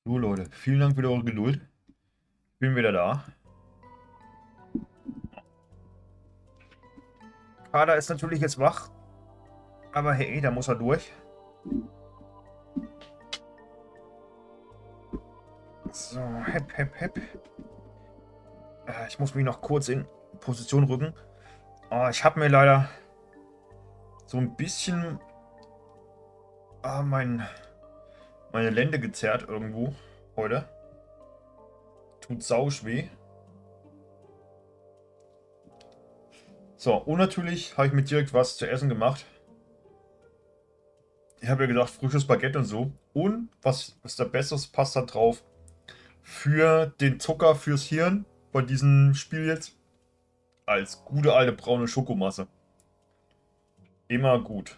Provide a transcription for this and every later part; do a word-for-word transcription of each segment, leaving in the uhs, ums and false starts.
So Leute, vielen Dank für eure Geduld. Ich bin wieder da. Kader ist natürlich jetzt wach, aber hey, da muss er durch. So, hepp, hepp, hepp. Äh, ich muss mich noch kurz in Position rücken. Oh, ich habe mir leider so ein bisschen ah, mein, meine Lende gezerrt irgendwo heute. Tut sausch weh. So, und natürlich habe ich mir direkt was zu essen gemacht. Ich habe ja gesagt, frisches Baguette und so. Und was ist da Besseres, passt da drauf? Für den Zucker, fürs Hirn bei diesem Spiel jetzt. Als gute alte braune Schokomasse. Immer gut.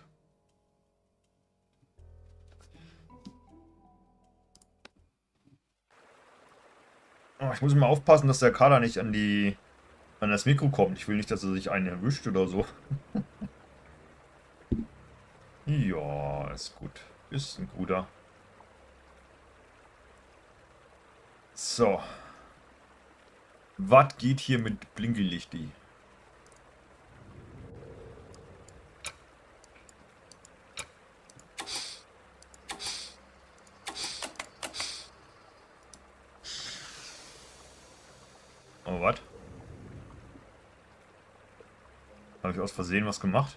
Oh, ich muss mal aufpassen, dass der Kader nicht an die an das Mikro kommt. Ich will nicht, dass er sich einen erwischt oder so. Ja, ist gut. Ist ein guter. So. Was geht hier mit Blinkelichti? Oh, was? Habe ich aus Versehen was gemacht?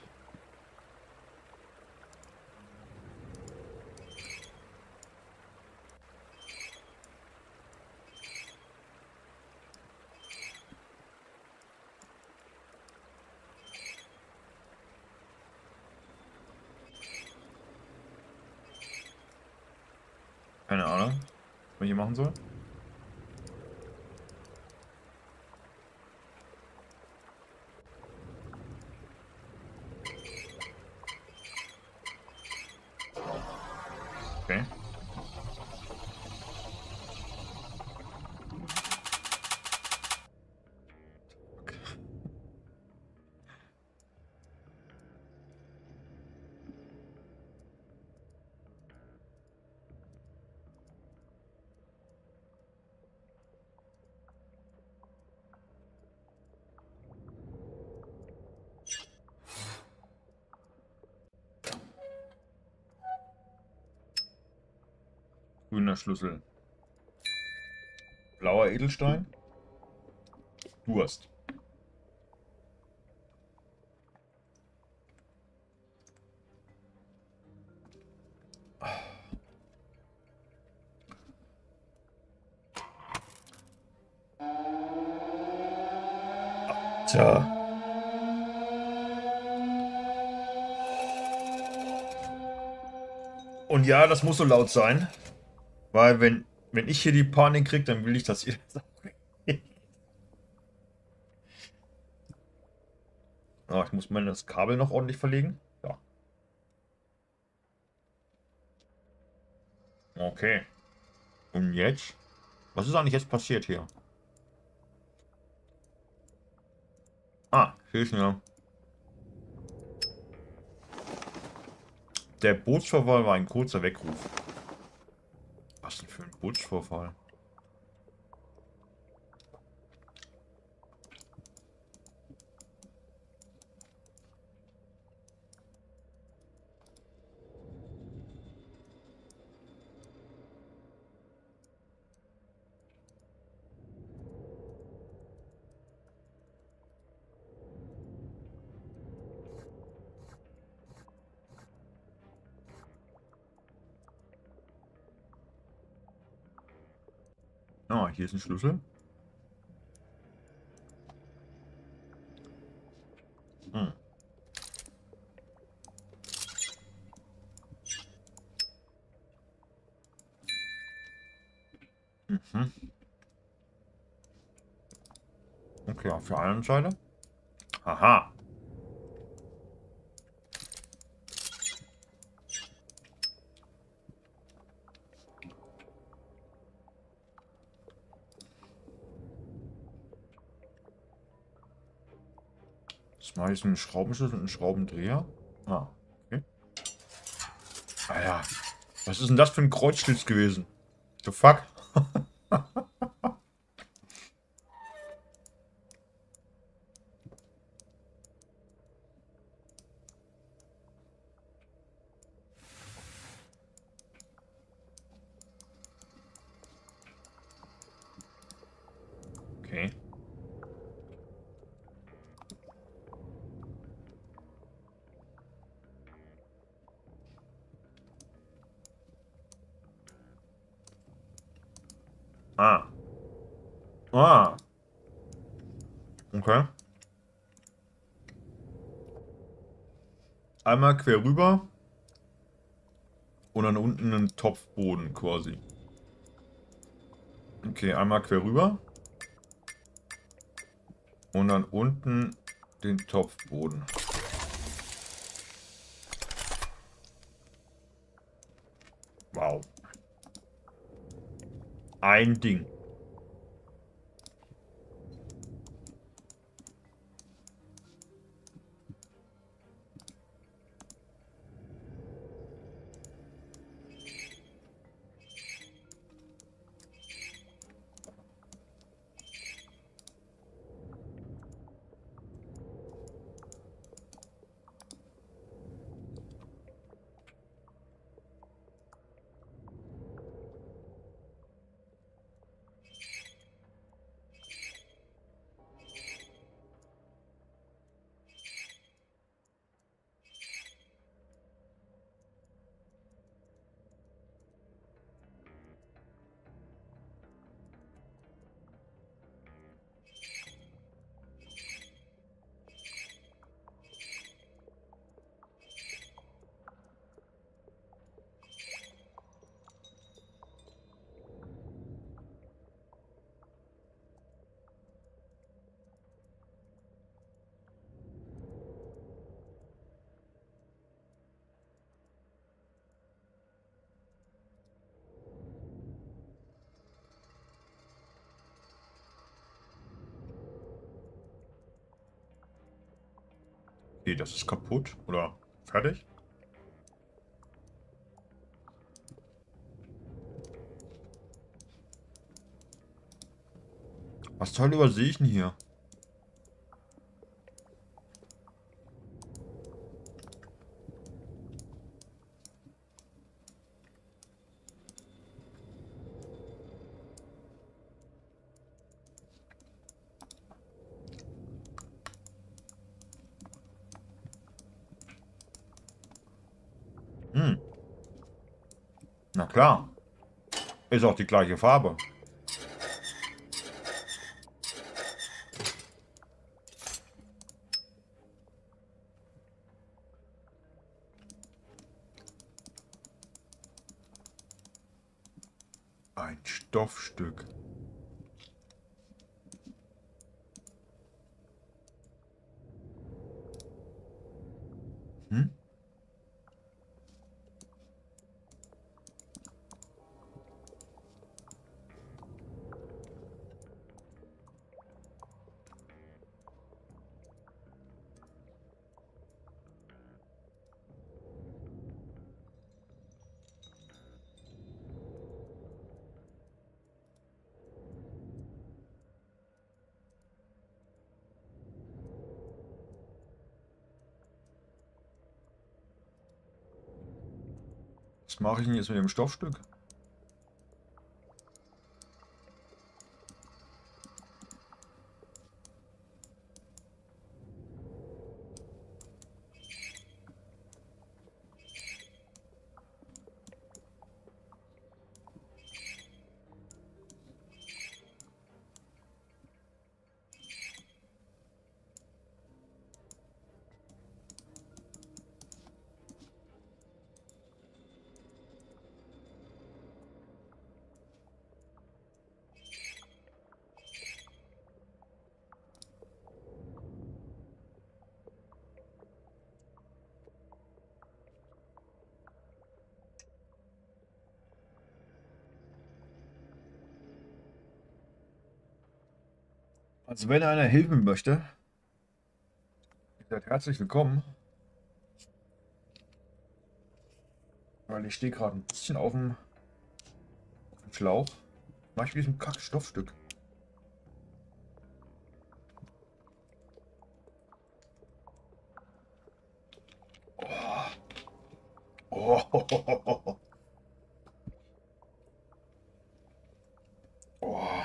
Keine Ahnung, was ich hier machen soll. Okay. Grüner Schlüssel. Blauer Edelstein. Durst. Tja. Und ja, das muss so laut sein. Weil wenn, wenn ich hier die Panik kriege, dann will ich, dass ihr das auch kriegt. Ah, ich muss mal das Kabel noch ordentlich verlegen. Ja. Okay. Und jetzt? Was ist eigentlich jetzt passiert hier? Ah, hier ist ja. Der Bootsverfall war ein kurzer Weckruf. Was denn für ein Bootsvorfall? Ah, hier ist ein Schlüssel. Hm. Mhm. Okay, auf der anderen Seite. Aha. Das war jetzt ein Schraubenschlüssel und ein Schraubendreher. Ah, okay. Ah ja. Was ist denn das für ein Kreuzschlitz gewesen? The fuck? Okay. Ah. Ah. Okay. Einmal quer rüber und dann unten einen Topfboden quasi. Okay, einmal quer rüber und dann unten den Topfboden. Wow. Ein Ding. Okay, das ist kaputt. Oder fertig? Was zur Hölle übersehe ich denn hier? Hm. Na klar. Ist auch die gleiche Farbe. Ein Stoffstück. Hm? Was mache ich denn jetzt mit dem Stoffstück? Also wenn einer helfen möchte, ihr seid herzlich willkommen. Weil ich stehe gerade ein bisschen auf dem Schlauch. Mach ich mit diesem Kack-Stoffstück. Oh. Oh. Oh.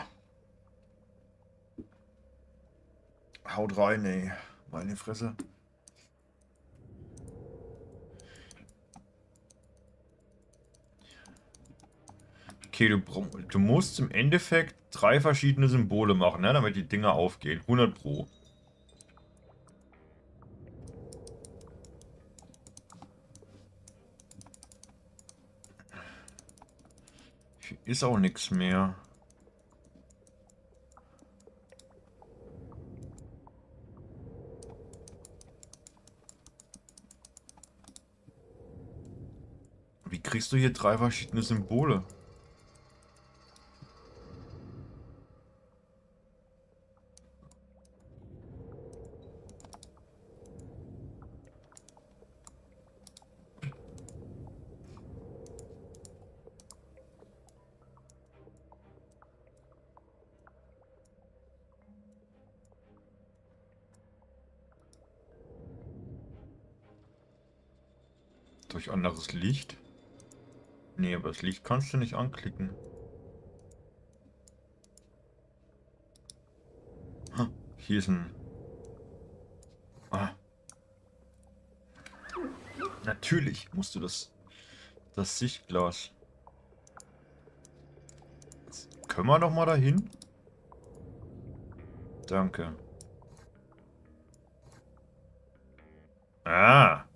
Haut rein, ey. Meine Fresse. Okay, du, du musst im Endeffekt drei verschiedene Symbole machen, ne, damit die Dinger aufgehen. hundert Pro. Hier ist auch nichts mehr. Wie kriegst du hier drei verschiedene Symbole? Durch anderes Licht? Nee, aber das Licht kannst du nicht anklicken. Ha, hier ist ein... Ah. Natürlich musst du das... Das Sichtglas. Können wir noch mal dahin? Danke. Ah.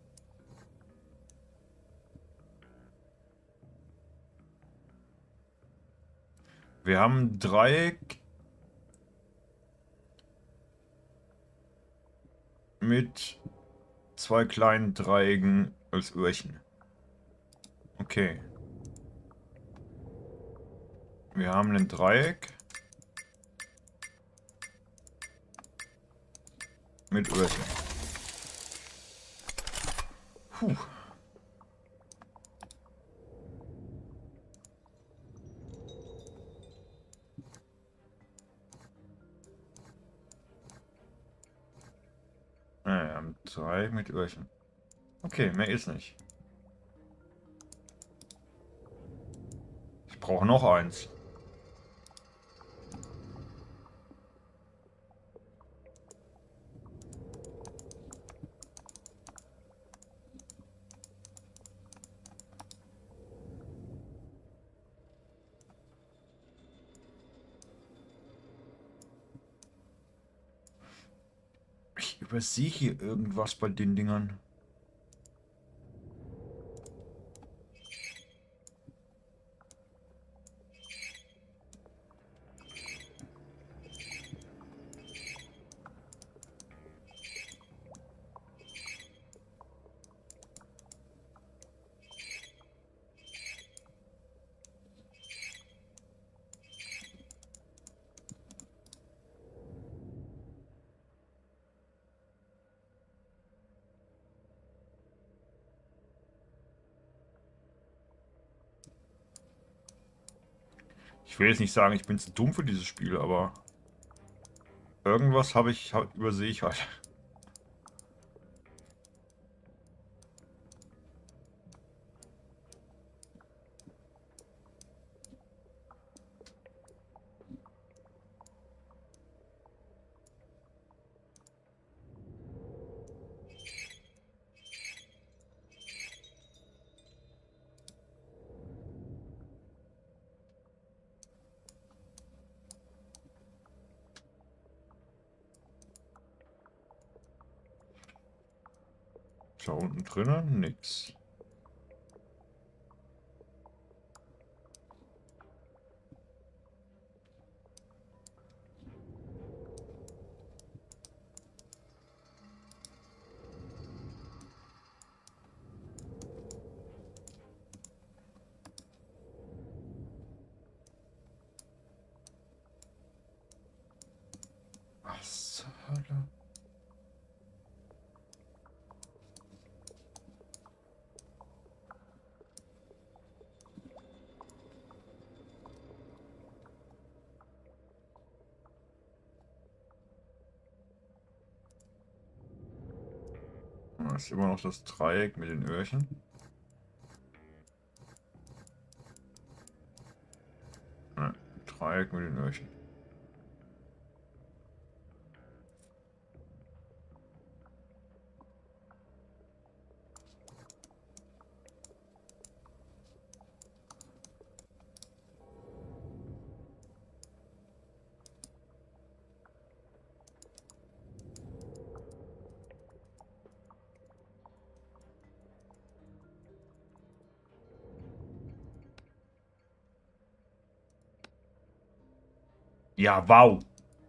Wir haben ein Dreieck mit zwei kleinen Dreiecken als Öhrchen. Okay. Wir haben ein Dreieck mit Öhrchen. Puh. Ja, wir haben drei mit Öhrchen. Okay, mehr ist nicht. Ich brauche noch eins. Ich übersehe hier irgendwas bei den Dingern. Ich will jetzt nicht sagen, ich bin zu dumm für dieses Spiel, aber irgendwas habe ich, hab, übersehe ich halt. Schau unten drinnen, nix. Was zur Hölle? Das ist immer noch das Dreieck mit den Öhrchen. Ja, Dreieck mit den Öhrchen. Ja, wow.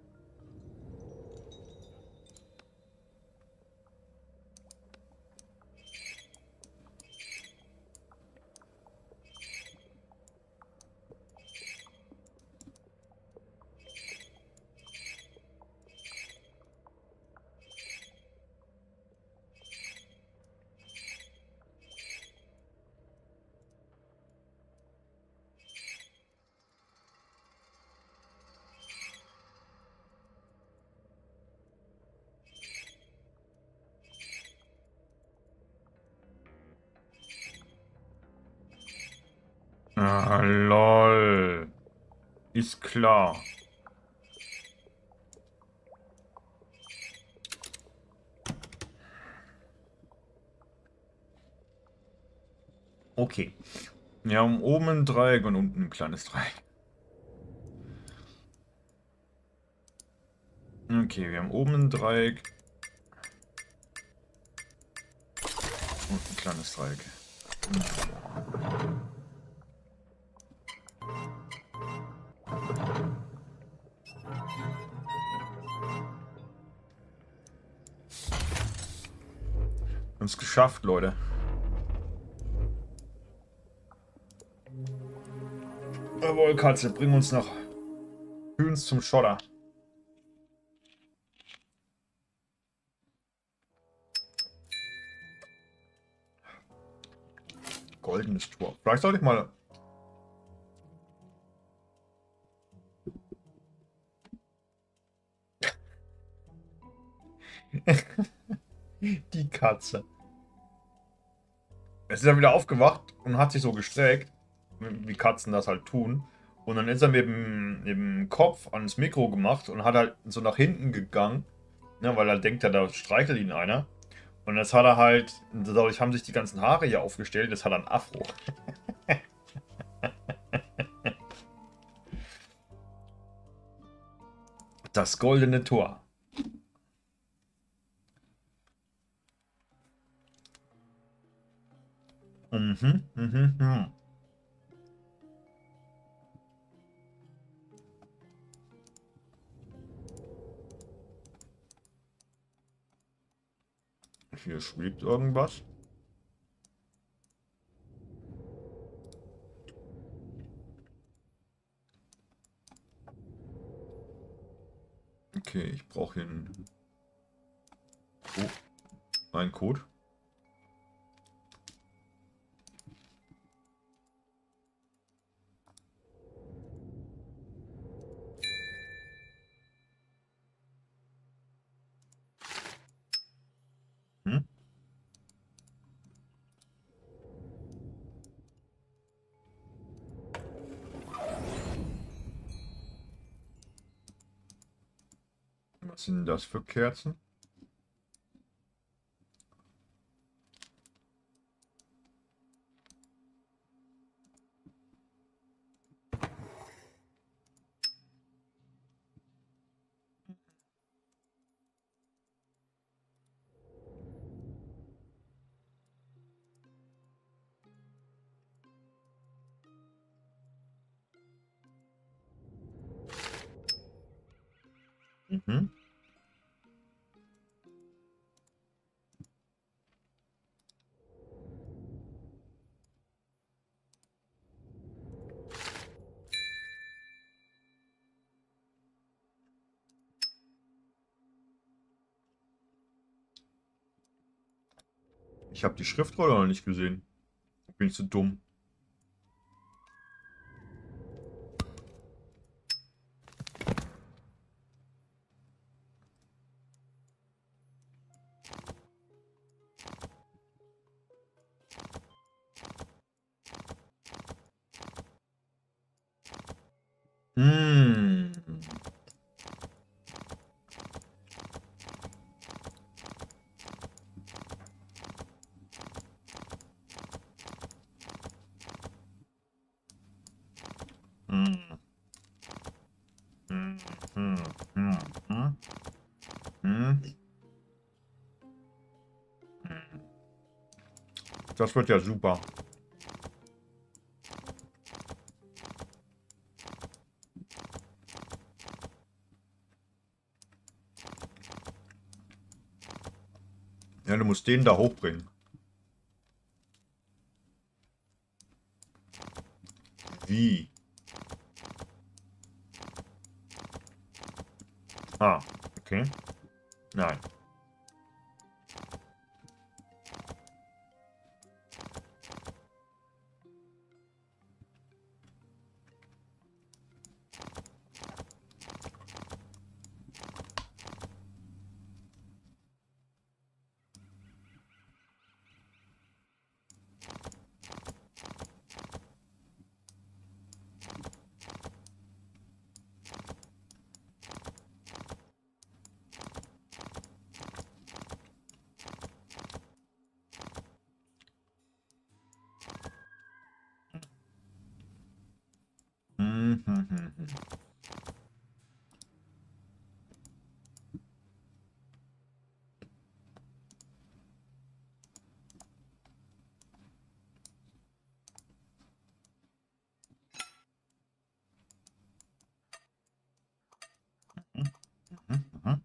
Ah, lol. Ist klar. Okay. Wir haben oben ein Dreieck und unten ein kleines Dreieck. Okay, wir haben oben ein Dreieck und ein kleines Dreieck. Wir haben es geschafft, Leute. Jawohl, Katze, bring uns noch Hühns zum Schotter. Goldenes Tor. Vielleicht sollte ich mal... Die Katze. Es ist ja wieder aufgewacht und hat sich so gestreckt, wie Katzen das halt tun. Und dann ist er mit dem, mit dem Kopf ans Mikro gemacht und hat halt so nach hinten gegangen, ne, weil er denkt, ja, da streichelt ihn einer. Und das hat er halt, dadurch haben sich die ganzen Haare hier aufgestellt, das hat er ein Afro. Das goldene Tor. Mhm, mhm, mhm. Hier schwebt irgendwas. Okay, ich brauche hier einen... Oh, einen Code. Hm? Was sind das für Kerzen? Mhm. Ich habe die Schriftrolle noch nicht gesehen. Bin ich zu dumm. Hm. Hm. Hm. Hm. Hm. Hm. Hm. Das wird ja super. Ja, du musst den da hochbringen. Wie? Ah, okay. Nein. Hm, hm, hm, hm. Hm, hm.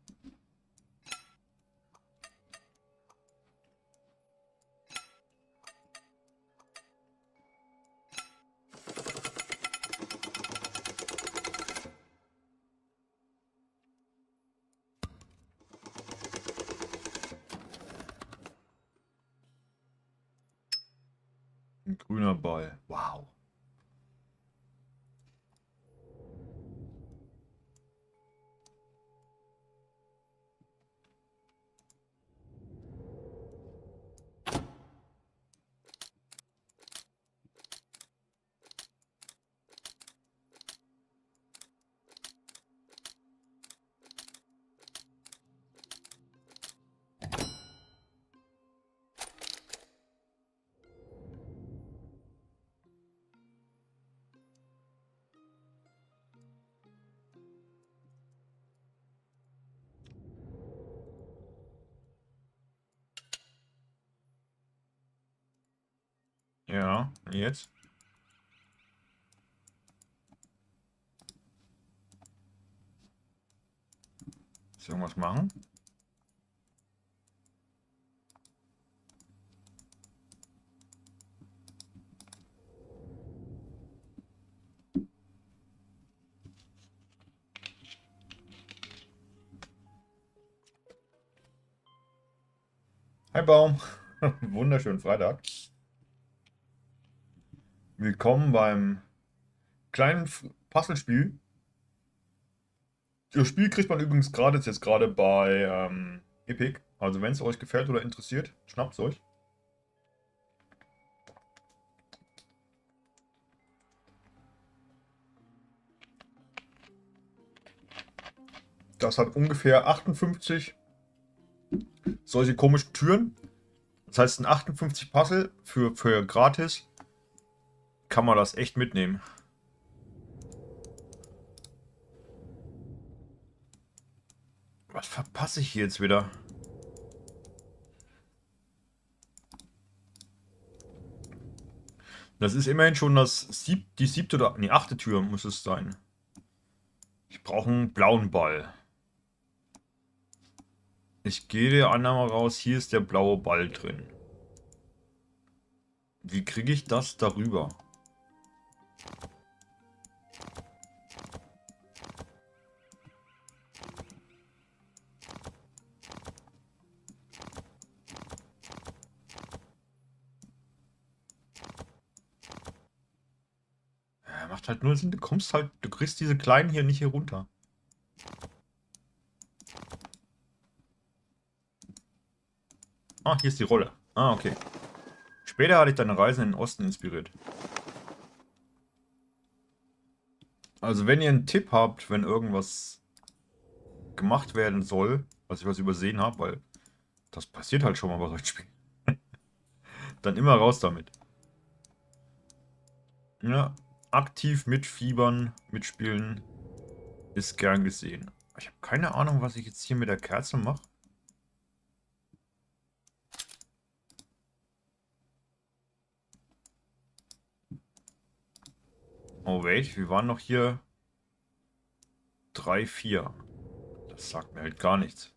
Ein grüner Ball. Wow. Ja, jetzt? Muss ich irgendwas machen? Hi Baum. Wunderschönen Freitag. Willkommen beim kleinen F- Puzzlespiel. Das Spiel kriegt man übrigens gratis jetzt gerade bei ähm, Epic. Also wenn es euch gefällt oder interessiert, schnappt es euch. Das hat ungefähr achtundfünfzig solche komischen Türen. Das heißt, ein achtundfünfzig Puzzle für, für gratis kann man das echt mitnehmen. Was verpasse ich hier jetzt wieder? Das ist immerhin schon das sieb die siebte oder nee, achte Tür muss es sein. Ich brauche einen blauen Ball. Ich gehe der Annahme raus, hier ist der blaue Ball drin. Wie kriege ich das darüber? Ja, macht halt nur Sinn, du kommst halt, du kriegst diese kleinen hier nicht hier runter. Ah, hier ist die Rolle. Ah, okay. Später hatte ich deine Reise in den Osten inspiriert. Also wenn ihr einen Tipp habt, wenn irgendwas gemacht werden soll, was ich was übersehen habe, weil das passiert halt schon mal bei solchen Spielen, dann immer raus damit. Ja, aktiv mitfiebern, mitspielen ist gern gesehen. Ich habe keine Ahnung, was ich jetzt hier mit der Kerze mache. Oh wait, wir waren noch hier drei, vier. Das sagt mir halt gar nichts.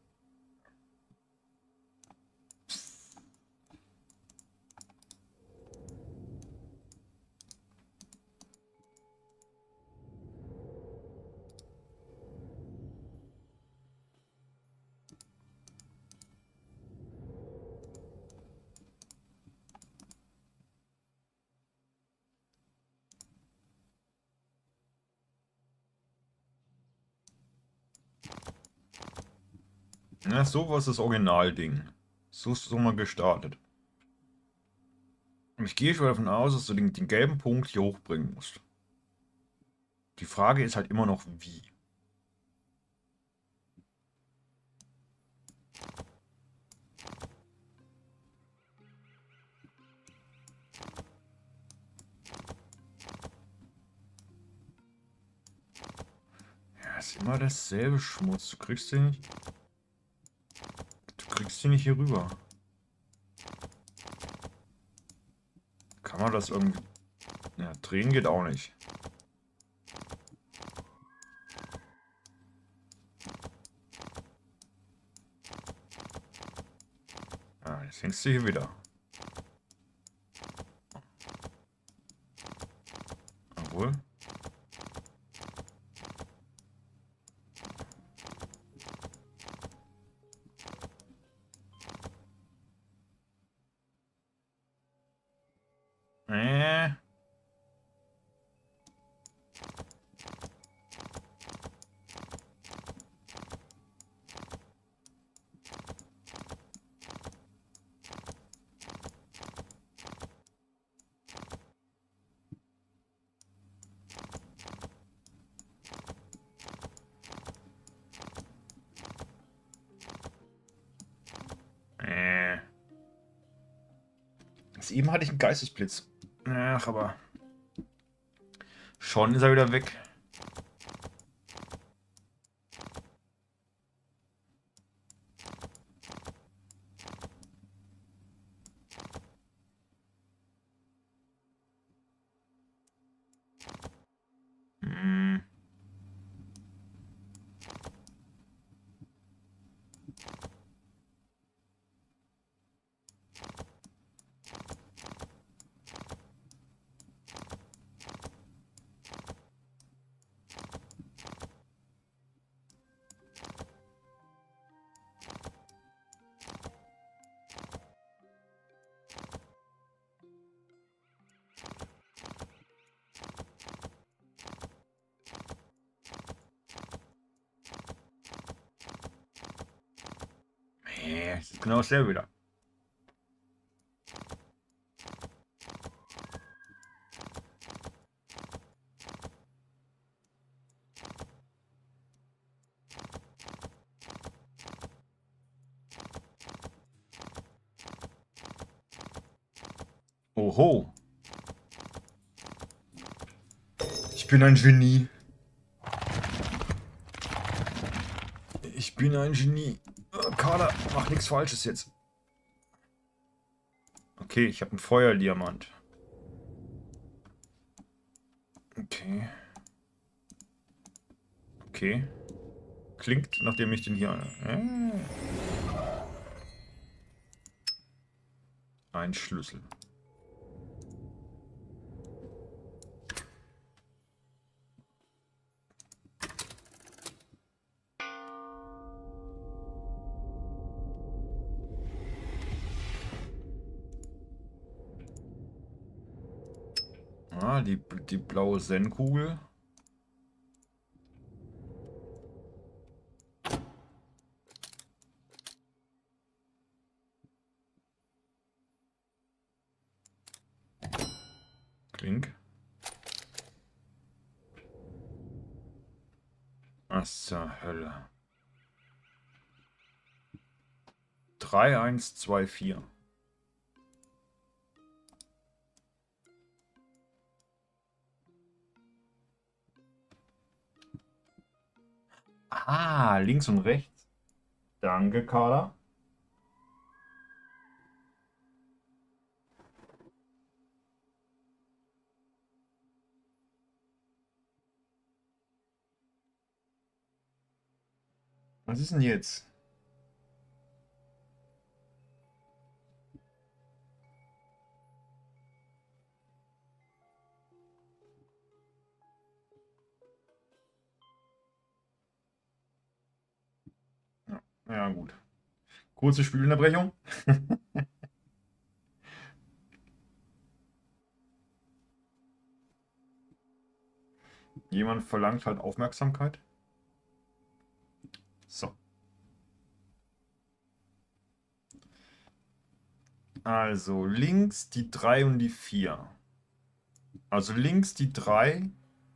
Na, sowas ist das Originalding. So ist es auch mal gestartet. Und ich gehe schon davon aus, dass du den, den gelben Punkt hier hochbringen musst. Die Frage ist halt immer noch, wie. Ja, ist immer dasselbe Schmutz. Du kriegst den nicht. Du kriegst den nicht hier rüber. Kann man das irgendwie. Ja, drehen geht auch nicht. Ja, jetzt hängst du hier wieder. Obwohl. Äh. Äh. Also eben hatte ich einen Geistesblitz. Ach, aber. Schon ist er wieder weg. Hm. Nee, es ist genau dasselbe wieder. Oho. Ich bin ein Genie. Ich bin ein Genie. Äh, Kader, mach nichts Falsches jetzt. Okay, ich habe einen Feuerdiamant. Okay. Okay. Klingt, nachdem ich den hier... Äh, ein Schlüssel. Ah, die, die blaue Zen-Kugel. Klink. Was zur Hölle? drei eins zwei vier. Ah, links und rechts. Danke, Carla. Was ist denn jetzt? Ja, ja gut. Kurze Spielunterbrechung. Jemand verlangt halt Aufmerksamkeit. So. Also links die drei und die vier. Also links die drei.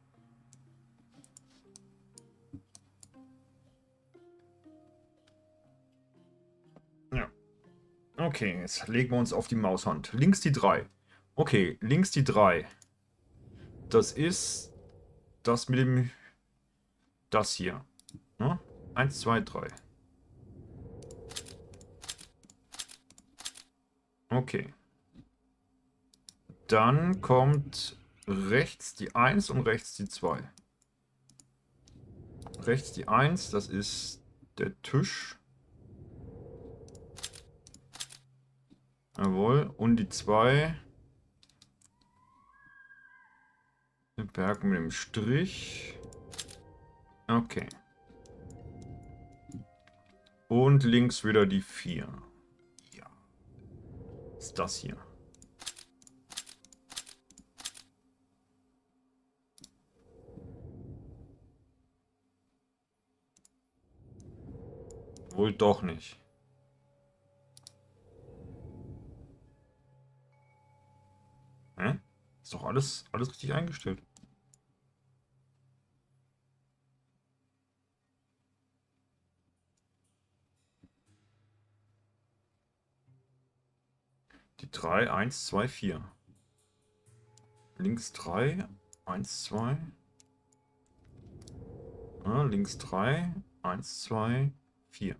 Ja. Okay, jetzt legen wir uns auf die Maushand. Links die drei. Okay, links die drei. Das ist das mit dem... Das hier. Ne? eins, zwei, drei. Okay. Dann kommt rechts die eins und rechts die zwei. Rechts die eins, das ist der Tisch. Jawohl. Und die zwei. Der Berg mit dem Strich. Okay. Und links wieder die vier. Ja. Ist das hier. Wohl doch nicht. Hä? Ist doch alles, alles richtig eingestellt. Die drei, eins, zwei, vier. Links drei, eins, zwei. Ja, links drei, eins, zwei, vier.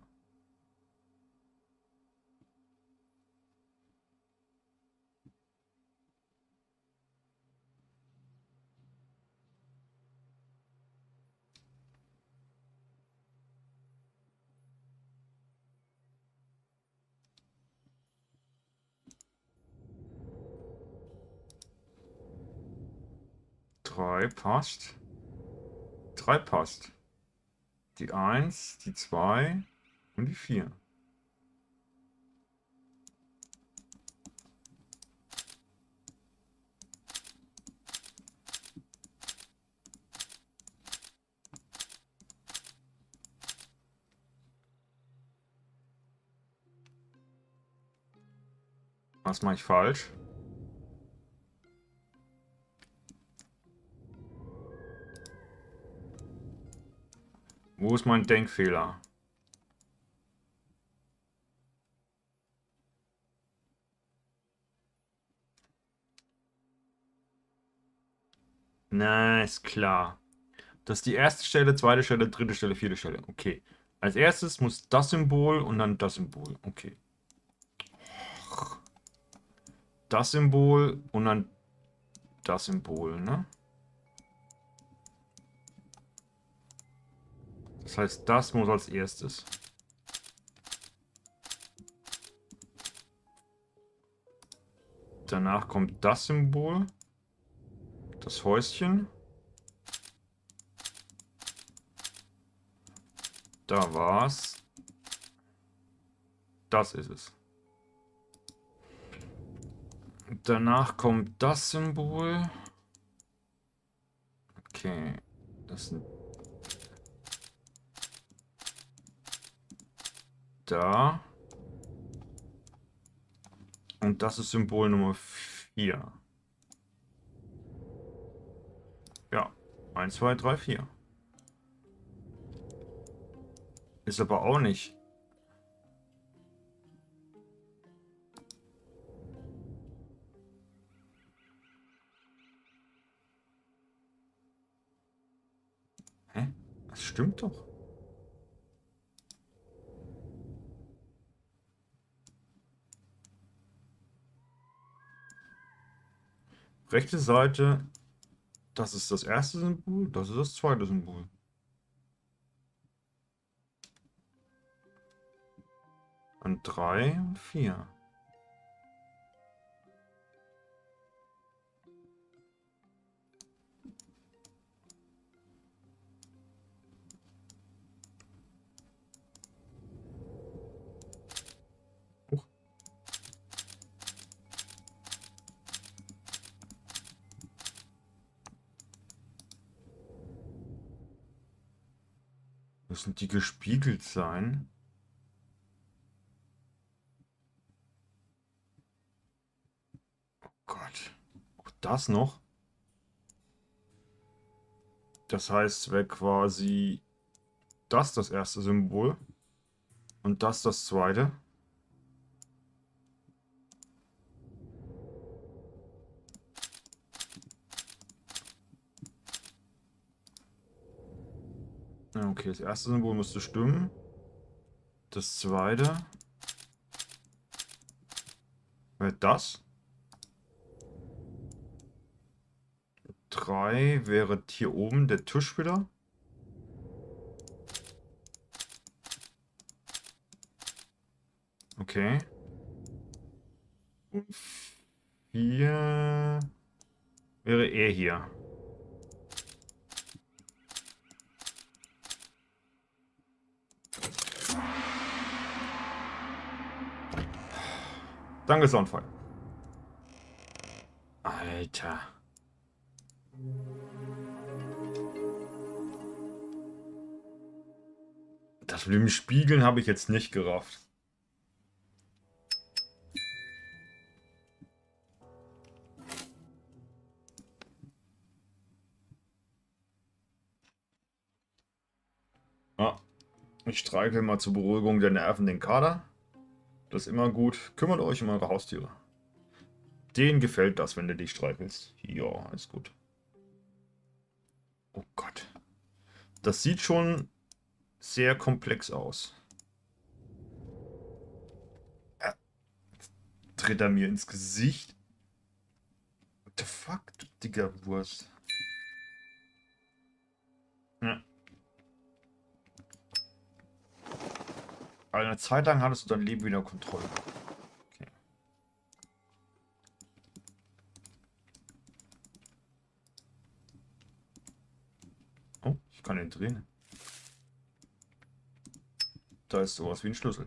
drei passt. drei passt. Die eins, die zwei und die vier. Was mache ich falsch? Wo ist mein Denkfehler? Na, ist klar. Das ist die erste Stelle, zweite Stelle, dritte Stelle, vierte Stelle. Okay. Als erstes muss das Symbol und dann das Symbol. Okay. Das Symbol und dann das Symbol, ne? Das heißt, das muss als erstes. Danach kommt das Symbol. Das Häuschen. Da war's. Das ist es. Danach kommt das Symbol. Okay. Das sind da. Und das ist Symbol Nummer vier. Ja. eins, zwei, drei, vier. Ist aber auch nicht. Hä? Das stimmt doch. Rechte Seite, das ist das erste Symbol, das ist das zweite Symbol. Und drei und vier. Huch. Müssen die gespiegelt sein? Oh Gott. Auch das noch? Das heißt, wäre quasi das das erste Symbol und das das zweite. Ja, okay, das erste Symbol müsste stimmen. Das zweite wäre das. Drei wäre hier oben der Tisch wieder. Okay. Und vier wäre er hier. Danke, Soundfall. Alter. Das mit dem Spiegeln habe ich jetzt nicht gerafft. Ah, ich streiche mal zur Beruhigung der Nerven den Kader. Das ist immer gut. Kümmert euch um eure Haustiere. Denen gefällt das, wenn du dich streichelst. Ja, alles gut. Oh Gott. Das sieht schon sehr komplex aus. Äh, tritt er mir ins Gesicht? What the fuck, du dicker Wurst. Ja. Eine Zeit lang hattest du dein Leben wieder Kontrolle. Okay. Oh, ich kann ihn drehen. Da ist sowas wie ein Schlüssel.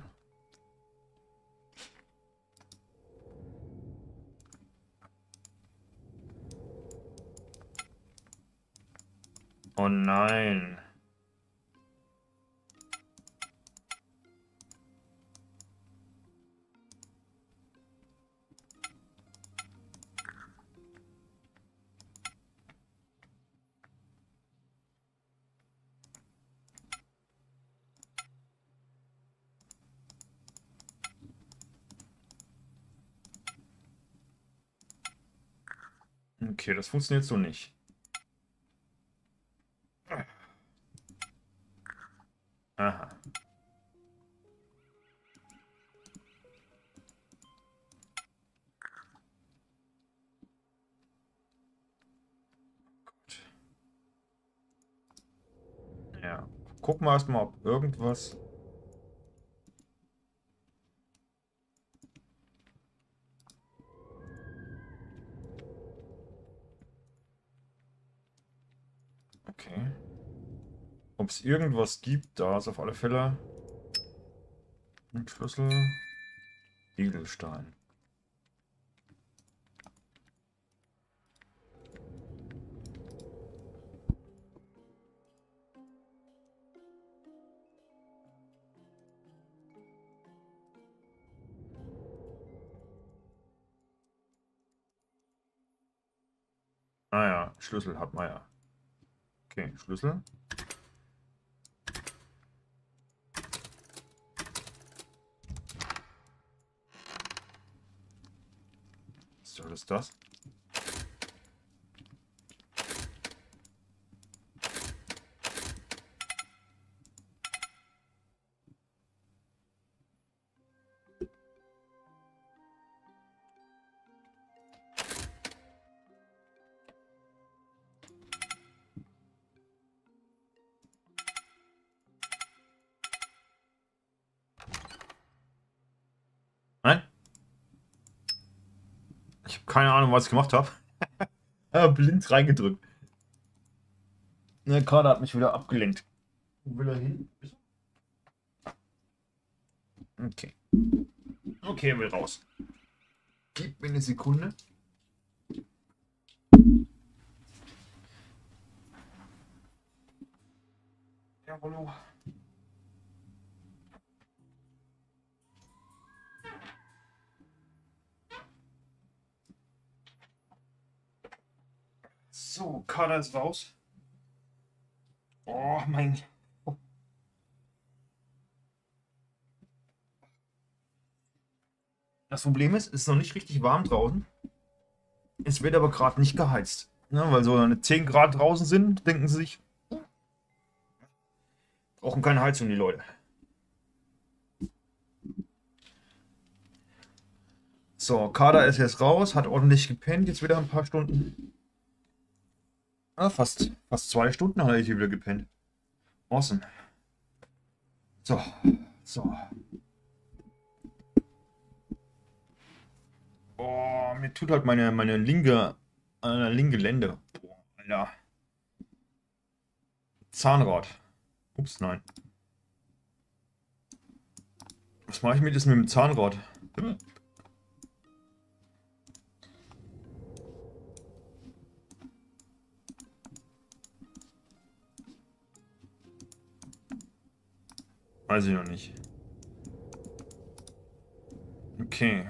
Oh nein. Okay, das funktioniert so nicht. Aha. Gut. Ja. Gucken wir erstmal, ob irgendwas... Okay. Ob es irgendwas gibt, da ist auf alle Fälle ein Schlüssel. Edelstein. Ah ja, Schlüssel hat man ja. Okay, Schlüssel. Was ist das? Nein? Ich habe keine Ahnung, was ich gemacht habe. Ja, blind reingedrückt. Der Kader hat mich wieder abgelenkt. Wo will er hin? Okay. Okay, er will raus. Gib mir eine Sekunde. Ja, hallo. So, Kader ist raus. Oh, mein... Das Problem ist, es ist noch nicht richtig warm draußen. Es wird aber gerade nicht geheizt. Ne, weil so eine zehn Grad draußen sind, denken sie sich, brauchen keine Heizung, die Leute. So, Kader ist jetzt raus, hat ordentlich gepennt, jetzt wieder ein paar Stunden. Ah, fast, fast zwei Stunden hat er hier wieder gepennt. Awesome. So, so. Oh, mir tut halt meine, meine linke, äh, linke Lende. Boah, Alter. Zahnrad. Ups, nein. Was mache ich mit das mit dem Zahnrad? Hm. Weiß ich noch nicht. Okay.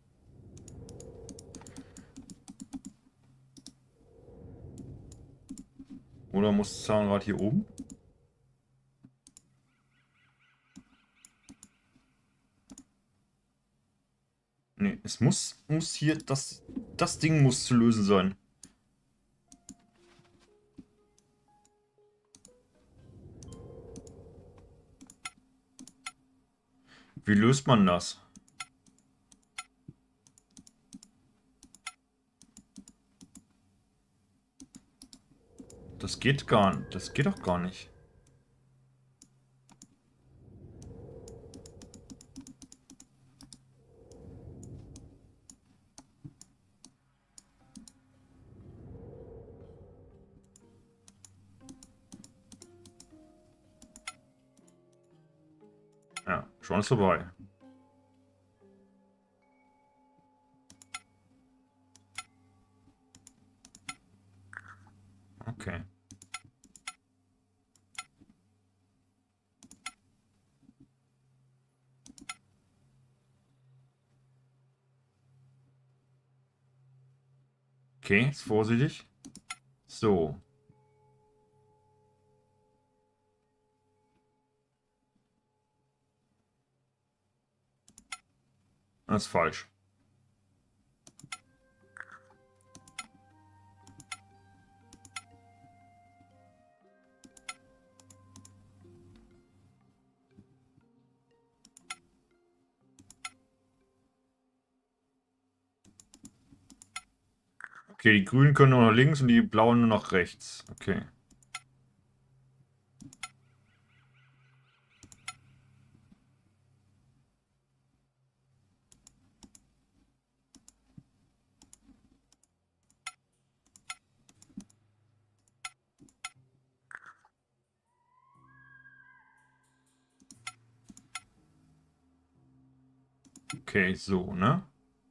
Oder muss das Zahnrad hier oben? Nee, es muss, muss hier, das, das Ding muss zu lösen sein. Wie löst man das? Das geht gar nicht. Das geht doch gar nicht. Ja, schon ist vorbei. Okay. Okay, jetzt vorsichtig. So. Das ist falsch. Okay, die grünen können nur nach links und die blauen nur nach rechts. Okay. Okay, so, ne?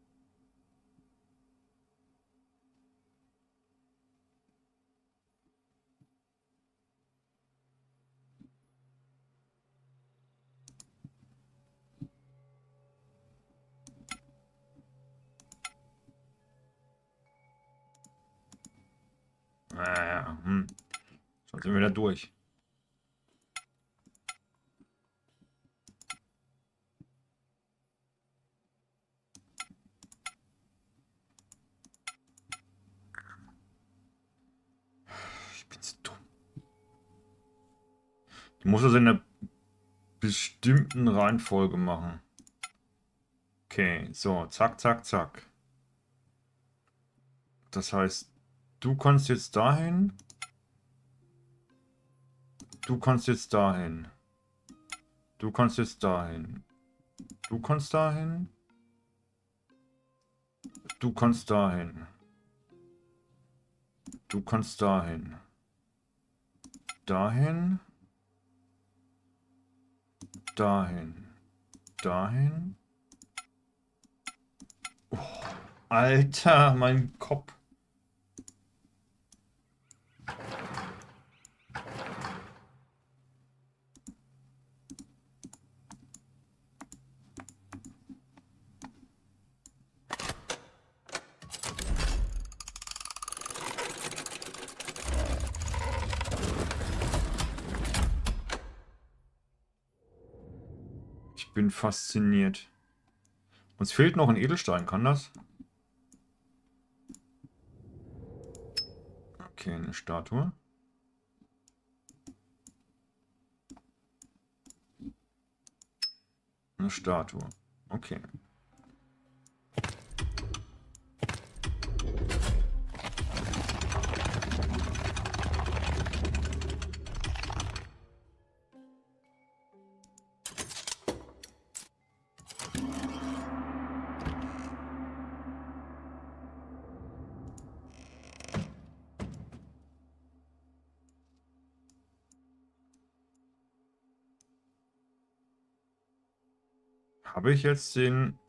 Naja, hm. Schon sind wir da durch. Du musst das in einer bestimmten Reihenfolge machen. Okay, so, zack, zack, zack. Das heißt, du kannst jetzt dahin. Du kannst jetzt dahin. Du kannst jetzt dahin. Du kannst dahin. Du kannst dahin. Du kannst dahin. Dahin. Dahin. Dahin. Oh, Alter, mein Kopf. Ich bin fasziniert. Uns fehlt noch ein Edelstein, kann das? Okay, eine Statue. Eine Statue. Okay. Habe ich jetzt den...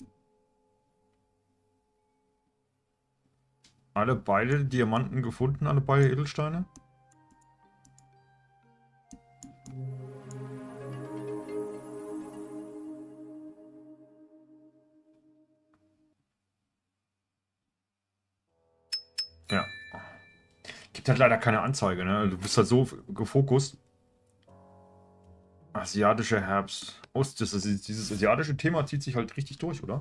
Alle beide Diamanten gefunden, alle beide Edelsteine? Ja. Gibt halt leider keine Anzeige, ne? Du bist halt so gefokust. Asiatischer Herbst. Ost, das ist, dieses asiatische Thema zieht sich halt richtig durch, oder?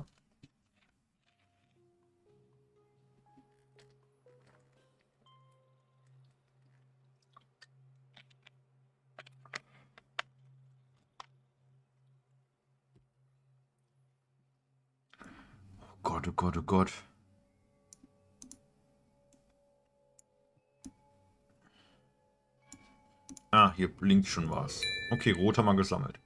Oh Gott, oh Gott, oh Gott. Ah, hier blinkt schon was. Okay, rot haben wir gesammelt.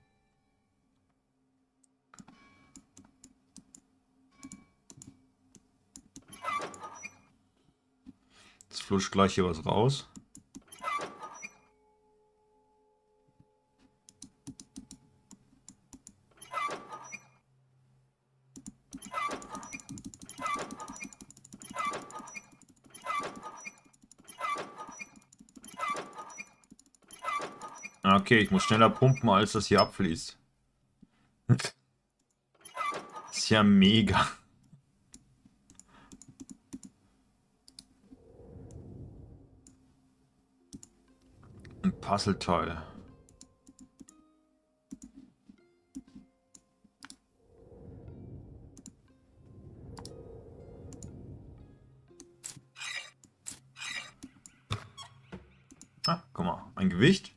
Jetzt flutscht gleich hier was raus. Okay, ich muss schneller pumpen, als das hier abfließt. Ist ja mega. Ein Puzzleteil. Ah, guck mal, ein Gewicht.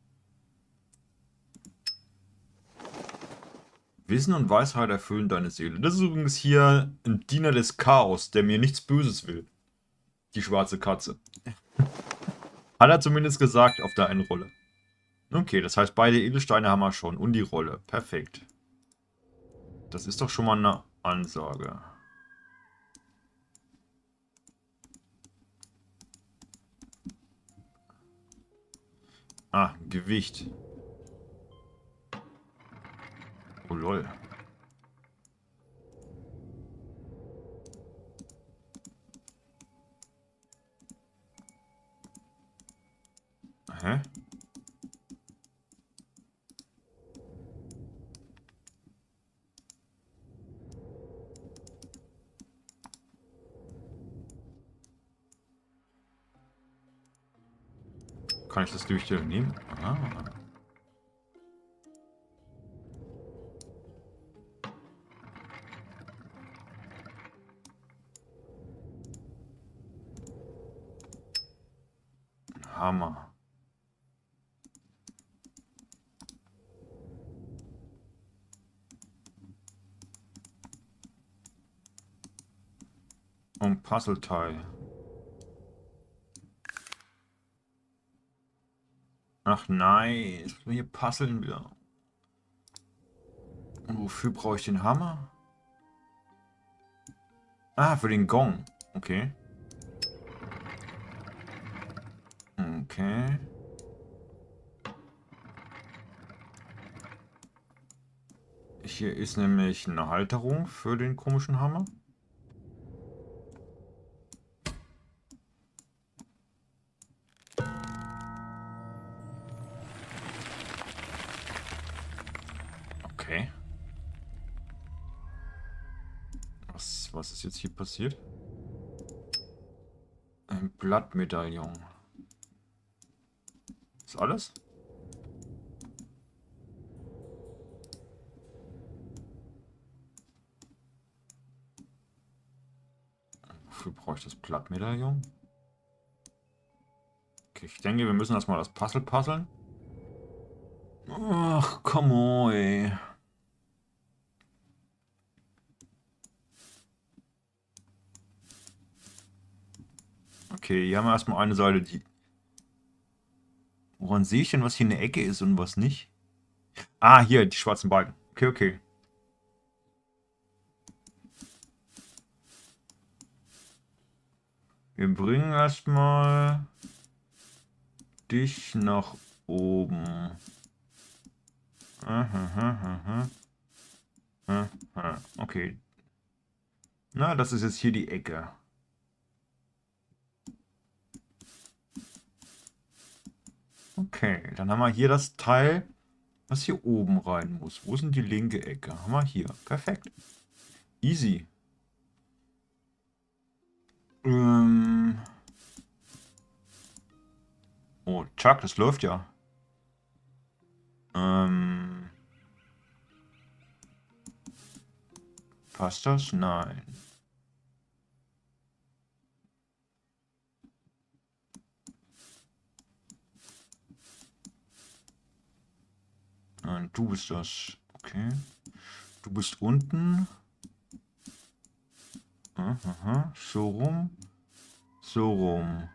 Wissen und Weisheit erfüllen deine Seele. Das ist übrigens hier ein Diener des Chaos, der mir nichts Böses will. Die schwarze Katze. Hat er zumindest gesagt auf der einen Rolle. Okay, das heißt, beide Edelsteine haben wir schon. Und die Rolle. Perfekt. Das ist doch schon mal eine Ansage. Ah, Gewicht. Oh lol. Hä? Kann ich das Gewicht hier nehmen? Ah. Hammer. Und Puzzleteil. Ach nein, jetzt hier puzzeln wir. Und wofür brauche ich den Hammer? Ah, für den Gong. Okay. Okay. Hier ist nämlich eine Halterung für den komischen Hammer. Okay. Was, was ist jetzt hier passiert? Ein Blattmedaillon. Ist alles? Wofür brauche ich das Blattmedaillon? Okay, ich denke, wir müssen erstmal das Puzzle puzzeln. Ach, komm on, ey. Okay, hier haben wir erstmal eine Seite, die... Woran sehe ich denn, was hier eine Ecke ist und was nicht? Ah, hier, die schwarzen Balken. Okay, okay. Wir bringen erstmal dich nach oben. Aha, aha, aha. Aha, okay. Na, das ist jetzt hier die Ecke. Okay, dann haben wir hier das Teil, was hier oben rein muss. Wo ist denn die linke Ecke? Haben wir hier. Perfekt. Easy. Ähm oh, Chuck, das läuft ja. Ähm passt das? Nein. Nein, du bist das. Okay. Du bist unten. Aha, so rum. So rum.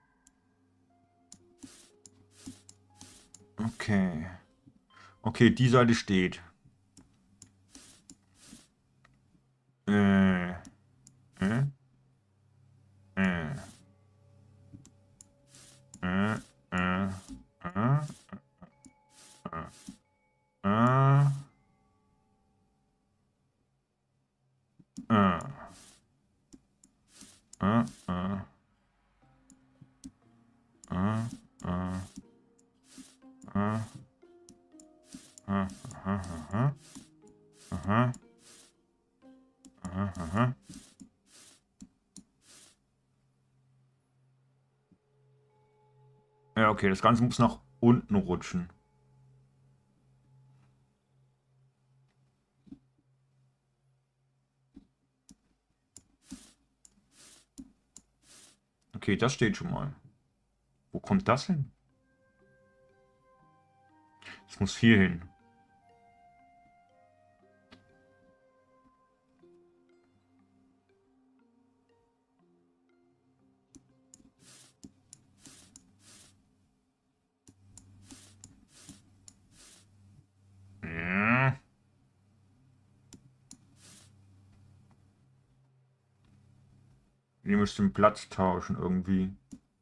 Okay. Okay, die Seite steht. Äh. Äh. Äh. Äh. Äh. Äh. Äh. Äh. Äh. Äh. Äh. Äh. Äh. Aha, aha, aha, aha, aha. Ja, okay, das Ganze muss nach unten rutschen. Okay, das steht schon mal. Wo kommt das hin? Das muss hier hin. Ja. Ihr müsst den Platz tauschen irgendwie.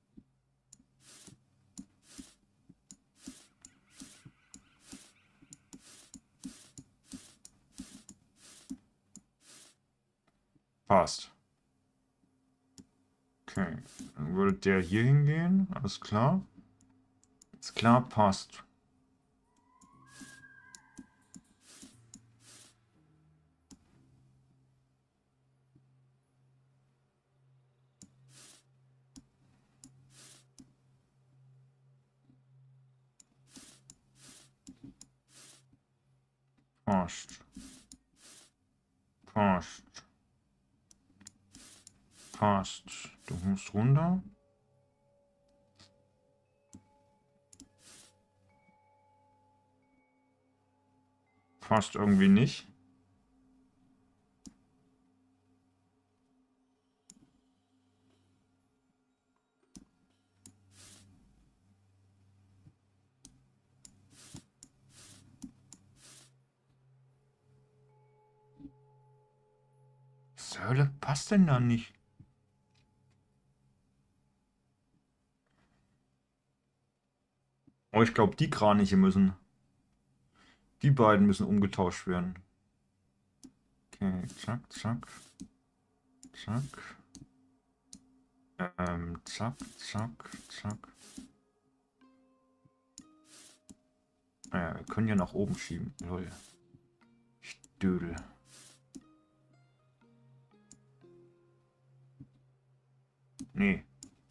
Passt. Okay, dann würde der hier hingehen. Alles klar. Ist klar, passt. Passt. Passt. Passt. Du musst runter. Passt irgendwie nicht. zur Hölle passt denn da nicht? Oh, ich glaube, die Kraniche müssen. Die beiden müssen umgetauscht werden. Okay, zack, zack. Zack. Ähm, zack, zack, zack. Naja, wir können ja nach oben schieben. Lol. Dödel. Nee.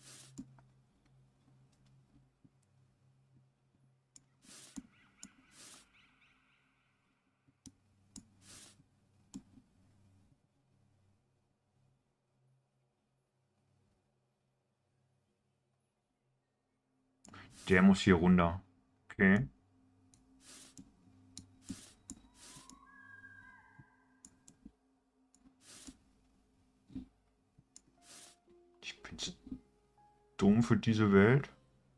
Der muss hier runter. Okay. Ich bin zu dumm für diese Welt.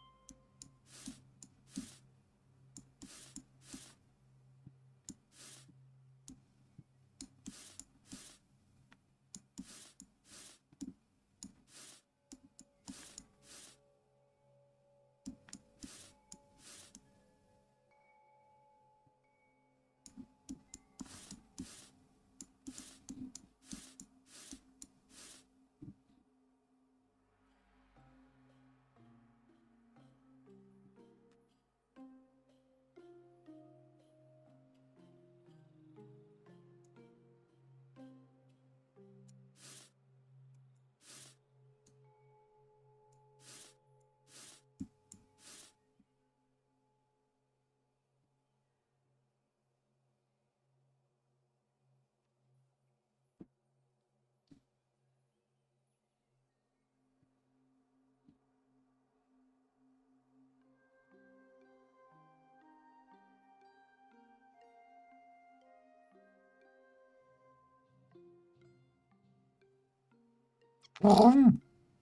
Warum?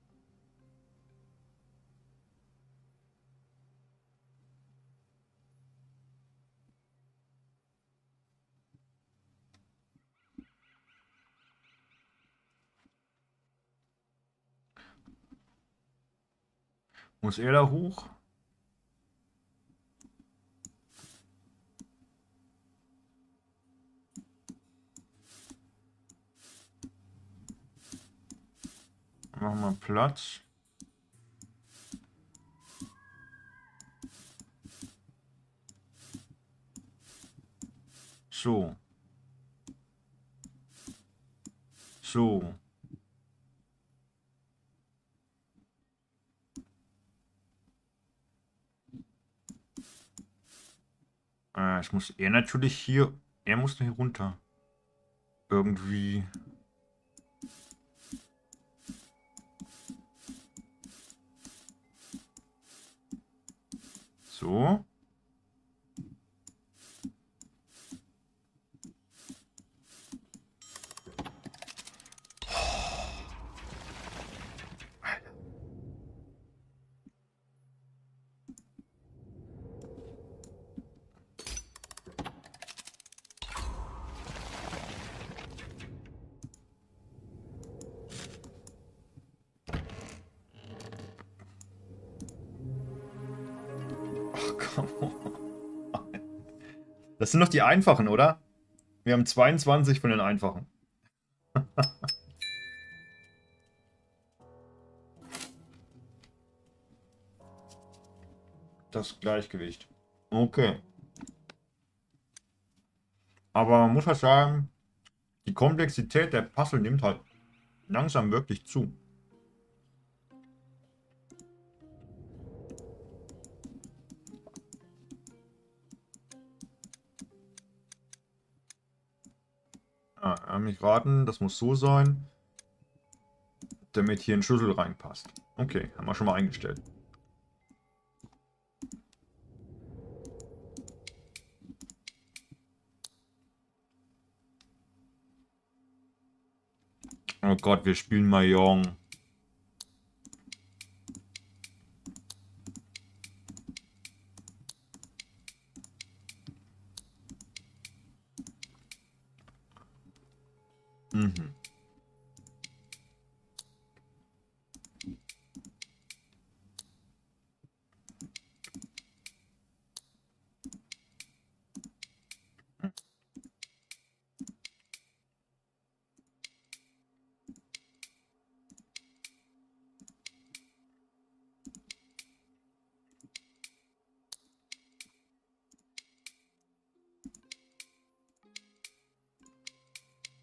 Muss er da hoch? Machen wir Platz. So. So. Äh, ich muss er natürlich hier. Er muss hier runter. Irgendwie. So. Das sind doch die einfachen, oder? Wir haben zweiundzwanzig von den einfachen. Das Gleichgewicht. Okay. Aber man muss halt sagen, die Komplexität der Puzzle nimmt halt langsam wirklich zu. Ah, er mich raten, das muss so sein, damit hier ein Schlüssel reinpasst. Okay, haben wir schon mal eingestellt. Oh Gott, wir spielen Mahjong. Mhm.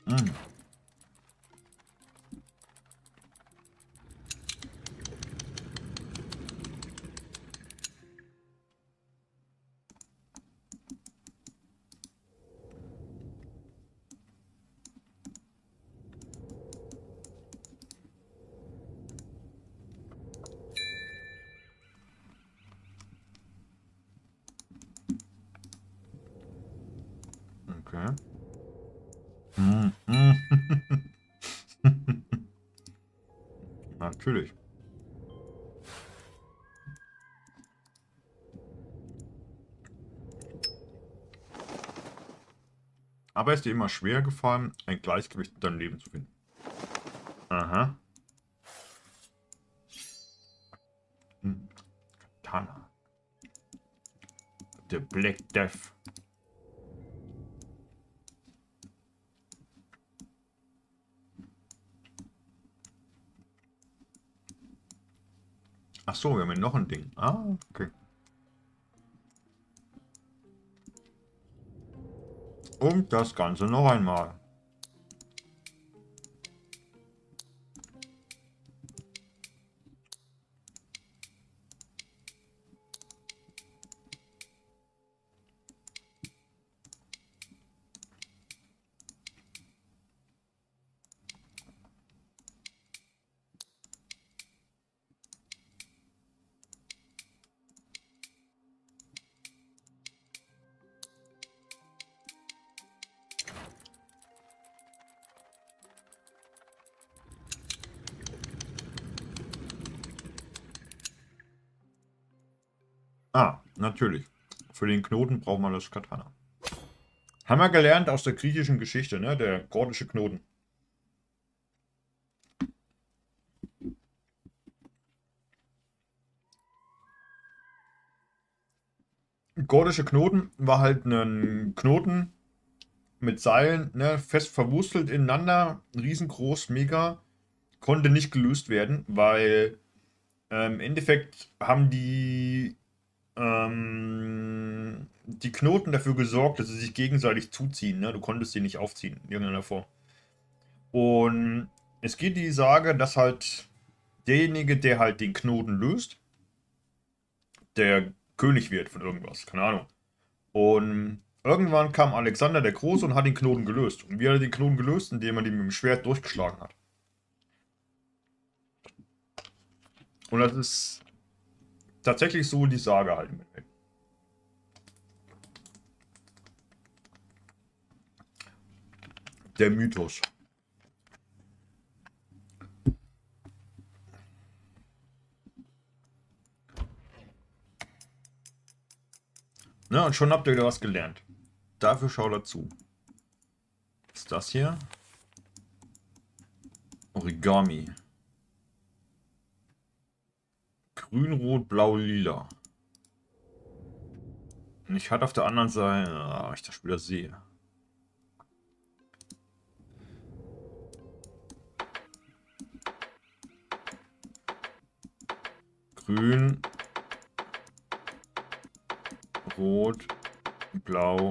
Mm. Okay. Mm, mm. Natürlich. Aber es ist dir immer schwer gefallen, ein Gleichgewicht in deinem Leben zu finden. Aha. Hm. Katana. The Black Death. Ach so, wir haben hier noch ein Ding. Ah, okay. Und das Ganze noch einmal. Ah, natürlich. Für den Knoten braucht man das Katana. Haben wir gelernt aus der griechischen Geschichte, ne? Der gordische Knoten. Gordische Knoten war halt ein Knoten mit Seilen, ne? Fest verwurstelt ineinander, riesengroß, mega. Konnte nicht gelöst werden, weil ähm, im Endeffekt haben die ähm, die Knoten dafür gesorgt, dass sie sich gegenseitig zuziehen. Ne? Du konntest sie nicht aufziehen in irgendeiner Form. Und es geht die Sage, dass halt derjenige, der halt den Knoten löst, der König wird von irgendwas. Keine Ahnung. Und irgendwann kam Alexander der Große und hat den Knoten gelöst. Und wie hat er den Knoten gelöst? Indem er den mit dem Schwert durchgeschlagen hat. Und das ist tatsächlich so die Sage halt. Der Mythos. Na, und schon habt ihr wieder was gelernt. Dafür schau dazu. Was ist das hier? Origami. Grün, Rot, Blau, Lila. Und ich hatte auf der anderen Seite, ah, ich das Spiel sehe. Grün, Rot, Blau.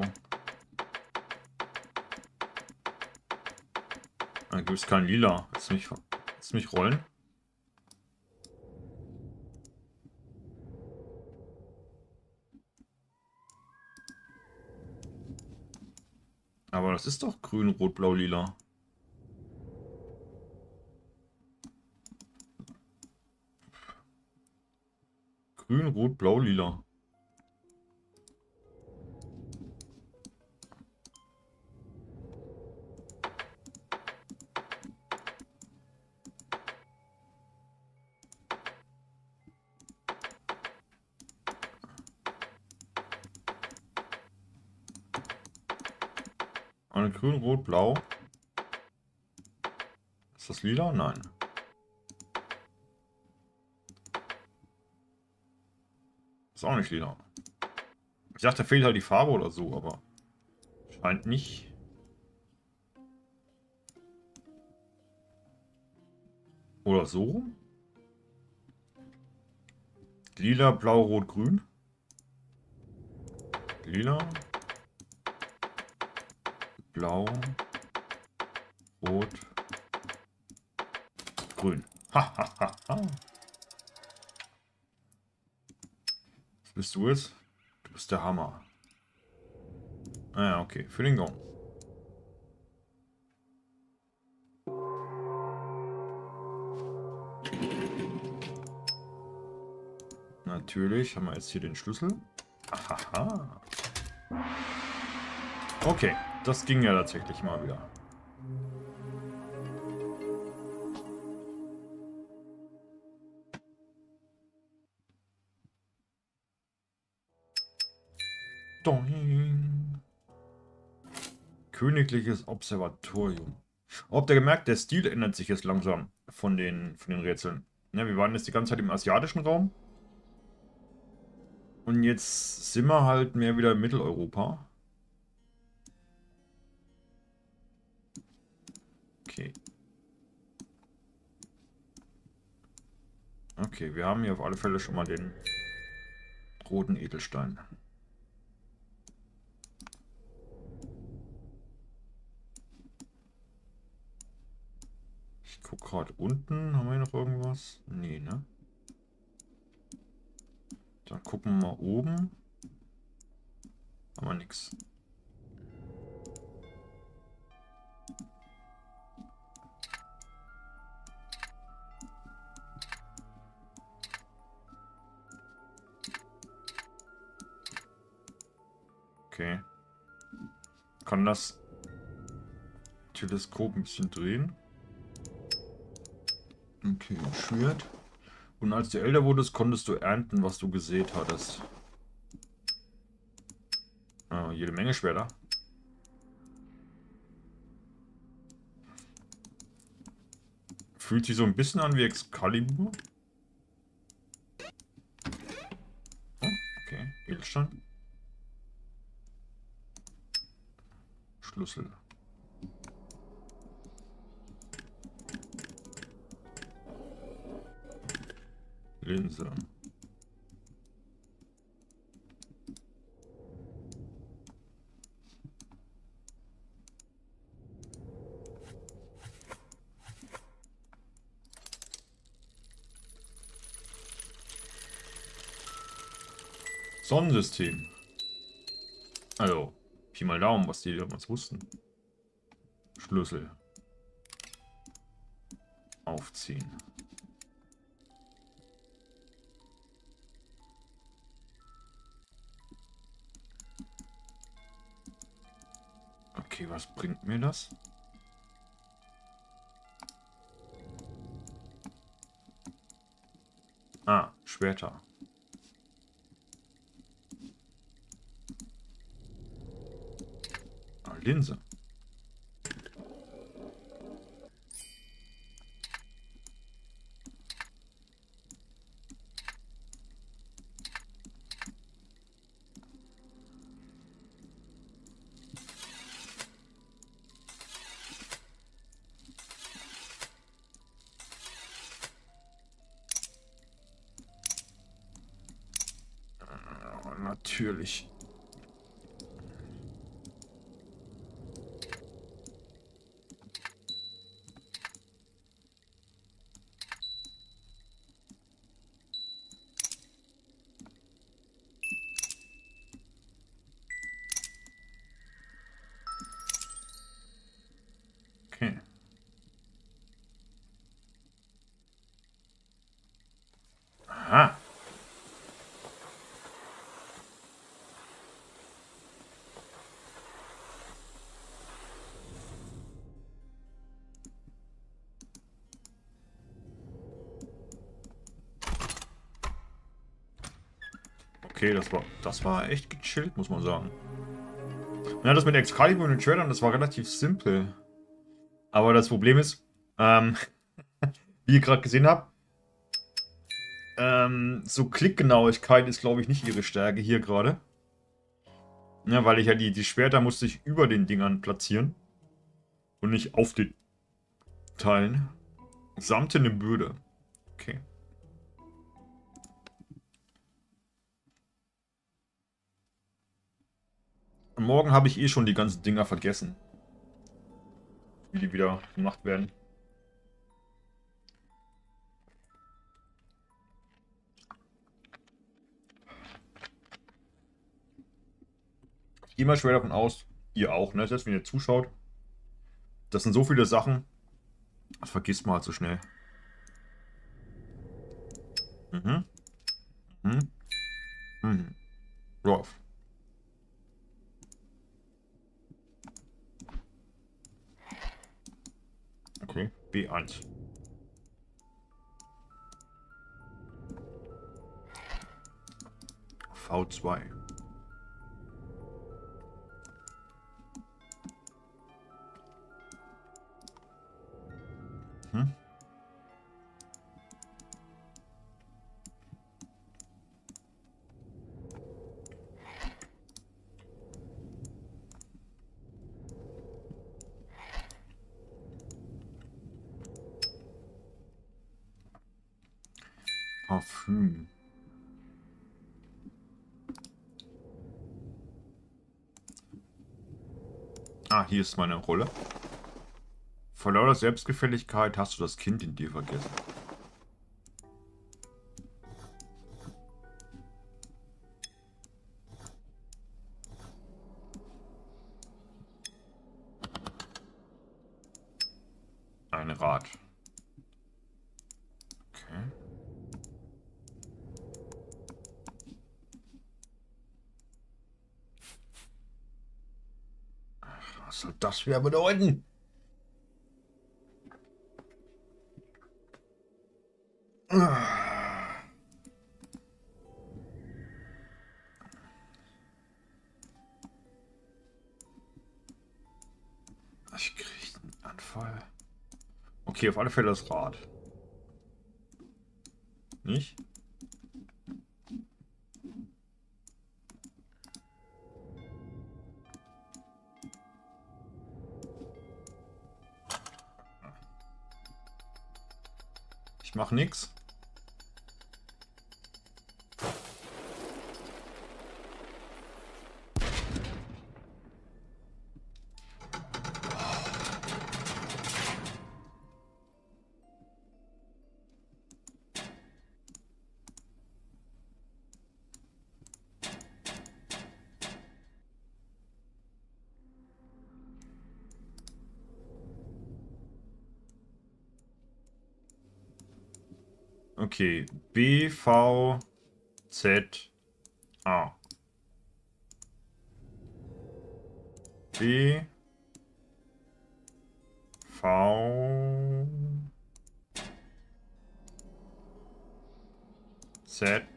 Da gibt es kein Lila. Lass mich, lass mich rollen. Aber das ist doch Grün, Rot, Blau, Lila. Grün, Rot, Blau, Lila. Und Grün, Rot, Blau. Ist das Lila? Nein. Ist auch nicht lila. Ich dachte, da fehlt halt die Farbe oder so, aber scheint nicht. Oder so rum? Lila, Blau, Rot, Grün. Lila. Blau. Rot, grün. Hahaha. Was bist du jetzt? Du bist der Hammer. Ah ja, okay. Für den Gong. Natürlich haben wir jetzt hier den Schlüssel. Ahaha. Okay, das ging ja tatsächlich mal wieder. Doing. Königliches Observatorium. Oh, habt ihr gemerkt, der Stil ändert sich jetzt langsam von den, von den Rätseln. Ja, wir waren jetzt die ganze Zeit im asiatischen Raum. Und jetzt sind wir halt mehr wieder in Mitteleuropa. Okay. Okay, wir haben hier auf alle Fälle schon mal den roten Edelstein. Ich gucke gerade unten. Haben wir hier noch irgendwas? Nee, ne? Dann gucken wir mal oben. Haben wir nichts. Okay. Kann das Teleskop ein bisschen drehen? Okay, Schwert. Und als du älter wurdest, konntest du ernten, was du gesät hattest. Ah, jede Menge Schwerter. Fühlt sich so ein bisschen an wie Excalibur. Oh, okay, Edelstein. Schlüssel. Linse. Sonnensystem. Also, Pi mal Daumen, was die damals wussten. Schlüssel. Aufziehen. Okay, was bringt mir das? Ah, Schwerter. Ah, Linse. Natürlich. Okay. Aha. Okay, das war, das war echt gechillt, muss man sagen. Ja, das mit Excalibur und den Schwertern, das war relativ simpel. Aber das Problem ist, ähm, wie ihr gerade gesehen habt, ähm, so Klickgenauigkeit ist, glaube ich, nicht ihre Stärke hier gerade. Ja, weil ich ja die, die Schwerter musste ich über den Dingern platzieren. Und nicht auf den Teilen. Samtene Böde. Okay. Und morgen habe ich eh schon die ganzen Dinger vergessen. wie die wieder gemacht werden. Ich gehe mal schwer davon aus, ihr auch, ne? Selbst wenn ihr zuschaut. Das sind so viele Sachen, das vergisst man halt so schnell. Mhm. Mhm. Mhm. Rolf. Okay, B eins. V zwei. Hm? Parfüm. Ah, hier ist meine Rolle. Vor lauter Selbstgefälligkeit hast du das Kind in dir vergessen. Ein Rad. Okay. Was soll das wieder bedeuten? Ich krieg einen Anfall. Okay, auf alle Fälle das Rad. Nicht? Ich mach nix. Okay, B, V, Z, A. B, V, Z,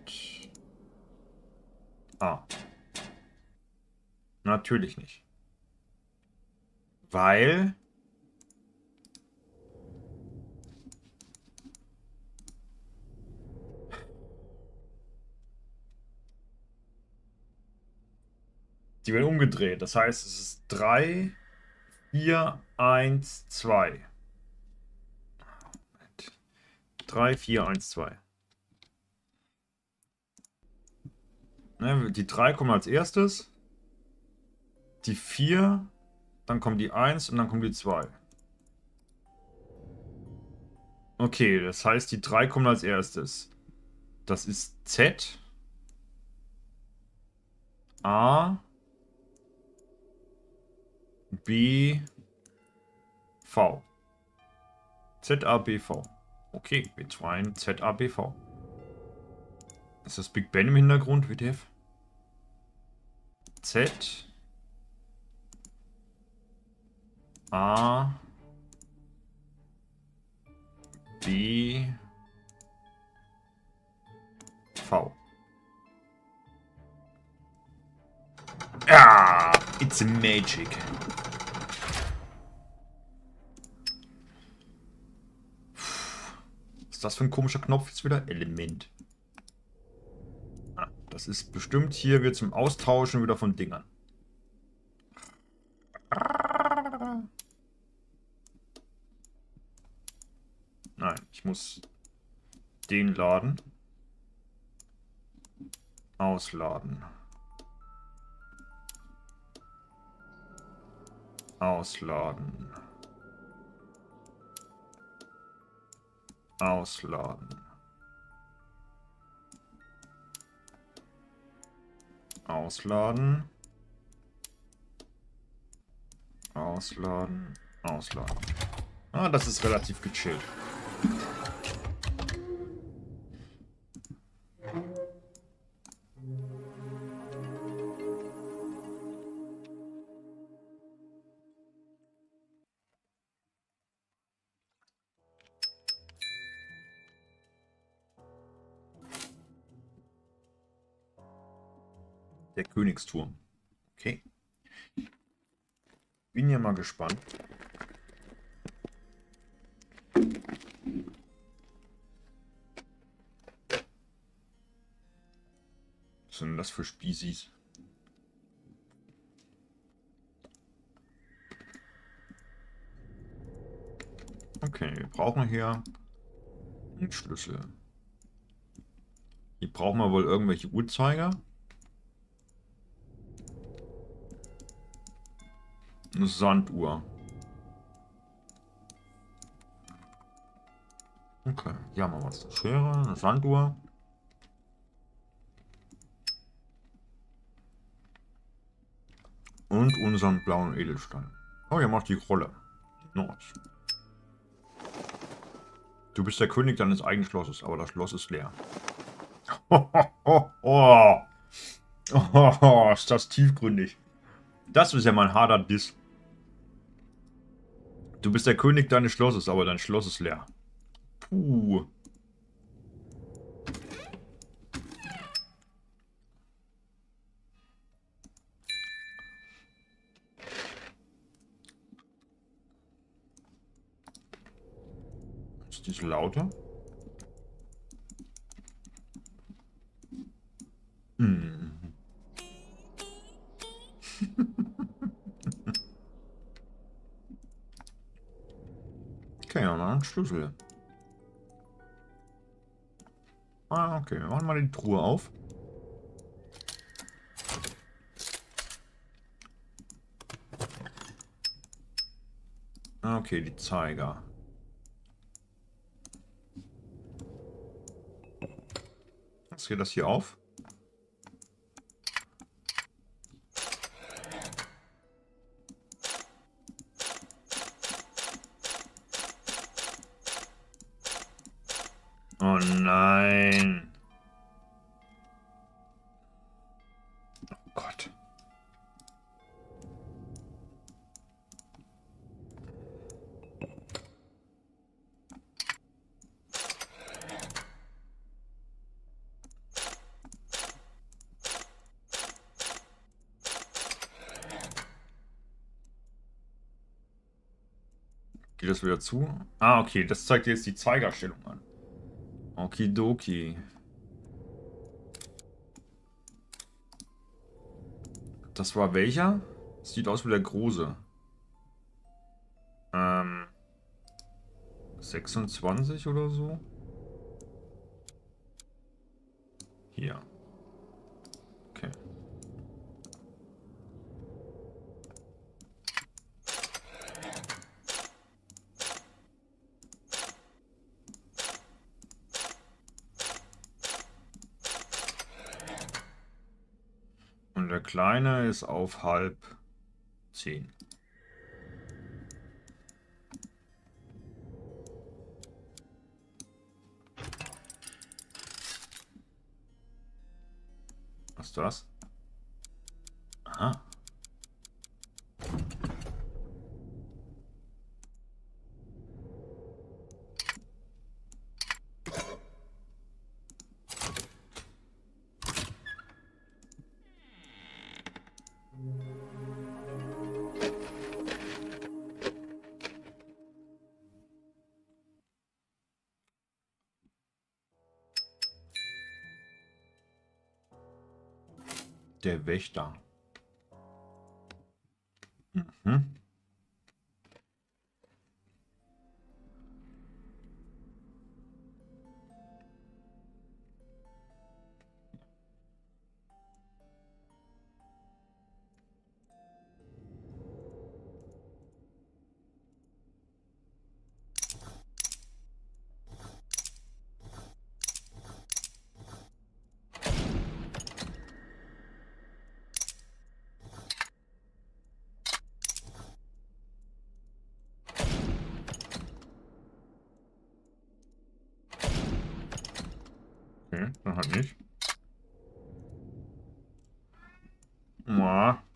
A. Natürlich nicht. Weil... Die werden umgedreht. Das heißt, es ist drei, vier, eins, zwei. drei, vier, eins, zwei. Ne, die drei kommen als erstes. Die vier, dann kommt die eins und dann kommt die zwei. Okay, das heißt, die drei kommen als erstes. Das ist Z, A, B, V. Z, A, B, V. Okay, B zwei, Z, A, B, V. Ist das Big Ben im Hintergrund, W T F? Z, A, B, V. Ah, it's a magic. Was ist das für ein komischer Knopf jetzt wieder? Element. Ah, das ist bestimmt hier wird zum Austauschen wieder von Dingern. Nein, ich muss den laden. Ausladen. Ausladen. Ausladen. Ausladen. Ausladen. Ausladen. Ah, das ist relativ gechillt. Der Königsturm. Okay. Bin ja mal gespannt. Was sind das für Spezies? Okay, wir brauchen hier einen Schlüssel. Hier brauchen wir wohl irgendwelche Uhrzeiger. Eine Sanduhr. Okay, hier haben wir was. Eine Schere, eine Sanduhr. Und unseren blauen Edelstein. Oh, hier macht die Rolle. Nice. Du bist der König deines eigenen Schlosses, aber das Schloss ist leer. Oh, oh, oh, oh, oh, ist das tiefgründig. Das ist ja mal ein harter Diss. Du bist der König deines Schlosses, aber dein Schloss ist leer. Puh. Ist diese lauter? Hm. Okay, ja, mal einen Schlüssel. Ah, okay, wir machen mal die Truhe auf. Okay, die Zeiger. Jetzt geht das hier auf. Oh nein. Oh Gott. Geht das wieder zu? Ah, okay, das zeigt jetzt die Zeigerstellung an. Okidoki. Das war welcher? Sieht aus wie der große. Ähm. sechsundzwanzig oder so? Hier. Okay. Und der kleine ist auf halb zehn. Was ist das? Aha. Der Wächter. Mhm. Okay, dann halt nicht. Ja.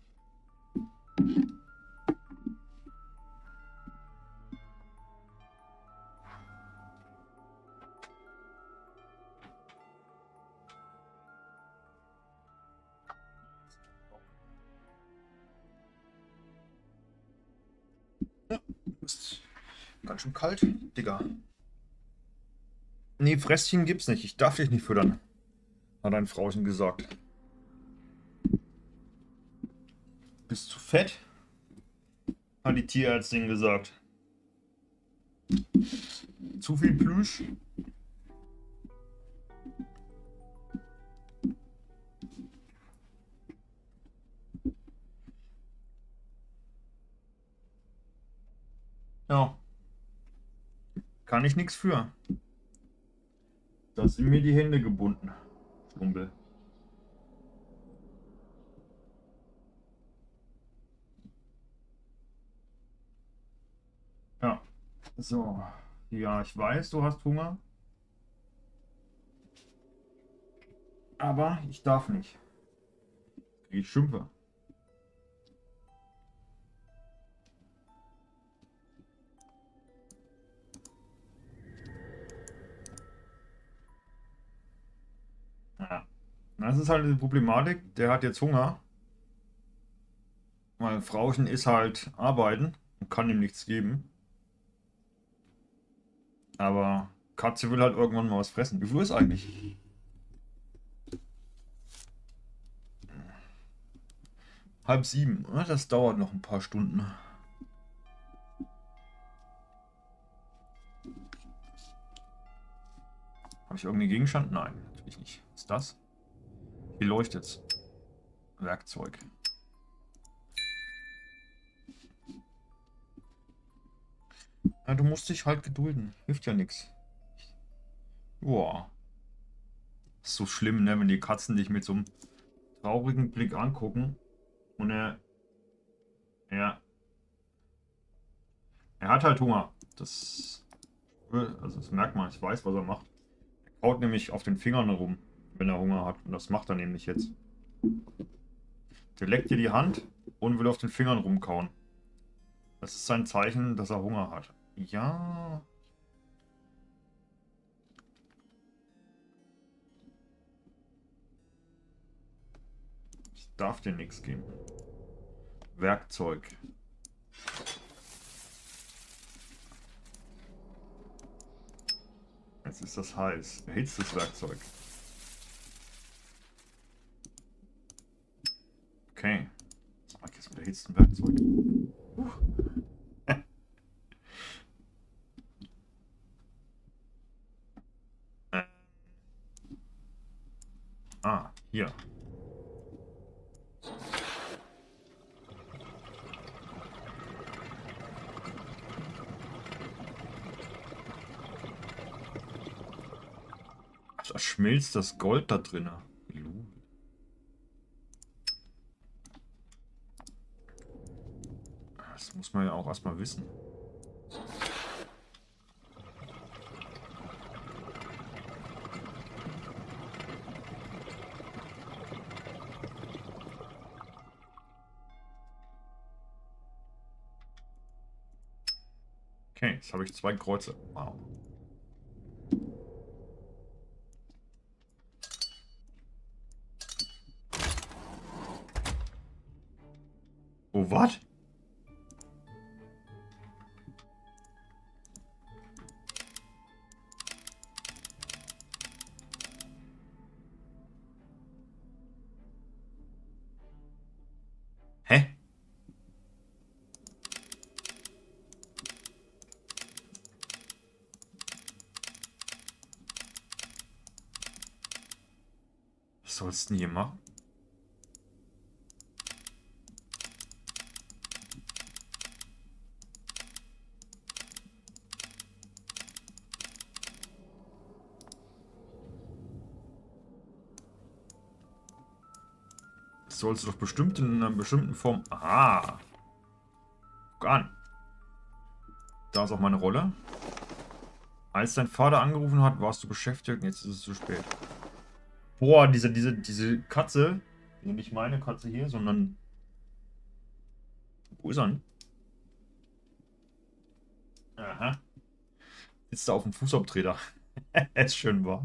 Ist ganz schön kalt, Digga. Nee, Fresschen gibt's nicht. Ich darf dich nicht füttern, hat ein Frauchen gesagt. Bist zu fett? Hat die Tierärztin gesagt. Zu viel Plüsch? Ja. Kann ich nichts für. Da sind mir die Hände gebunden. Schlumpel. Ja. So. Ja, ich weiß, du hast Hunger. Aber ich darf nicht. Ich schimpfe. Ja. Das ist halt die Problematik. Der hat jetzt Hunger. Weil Frauchen ist halt arbeiten und kann ihm nichts geben. Aber Katze will halt irgendwann mal was fressen. Wie viel ist eigentlich? Halb sieben. Das dauert noch ein paar Stunden. Habe ich irgendeinen Gegenstand? Nein, natürlich nicht. Was ist das? Hier leuchtet's. Werkzeug. Ja, du musst dich halt gedulden. Hilft ja nichts. Boah. Ist so schlimm, ne, wenn die Katzen dich mit so einem traurigen Blick angucken. Und er... Ja. Er hat halt Hunger. Das... Also das merkt man. Ich weiß, was er macht. Er kaut nämlich auf den Fingern herum, wenn er Hunger hat. Und das macht er nämlich jetzt. Der leckt dir die Hand und will auf den Fingern rumkauen. Das ist sein Zeichen, dass er Hunger hat. Ja. Ich darf dir nichts geben. Werkzeug. Jetzt ist das heiß. Erhitztes Werkzeug. Okay. Was mache ich jetzt mit erhitztem Werkzeug? Uh. äh. Ah, hier. Da schmilzt das Gold da drin. Das muss man ja auch erstmal wissen. Okay, jetzt habe ich zwei Kreuze. Wow. Oh, was? Hä? Was sollst du denn hier machen? Sollst du doch bestimmt in einer bestimmten Form... Ah. Guck an. Da ist auch meine Rolle. Als dein Vater angerufen hat, warst du beschäftigt und jetzt ist es zu spät. Boah, diese, diese, diese Katze, also nicht meine Katze hier, sondern... Wo ist er denn? Aha. Sitzt da auf dem Fußabtreter. Ist schön warm.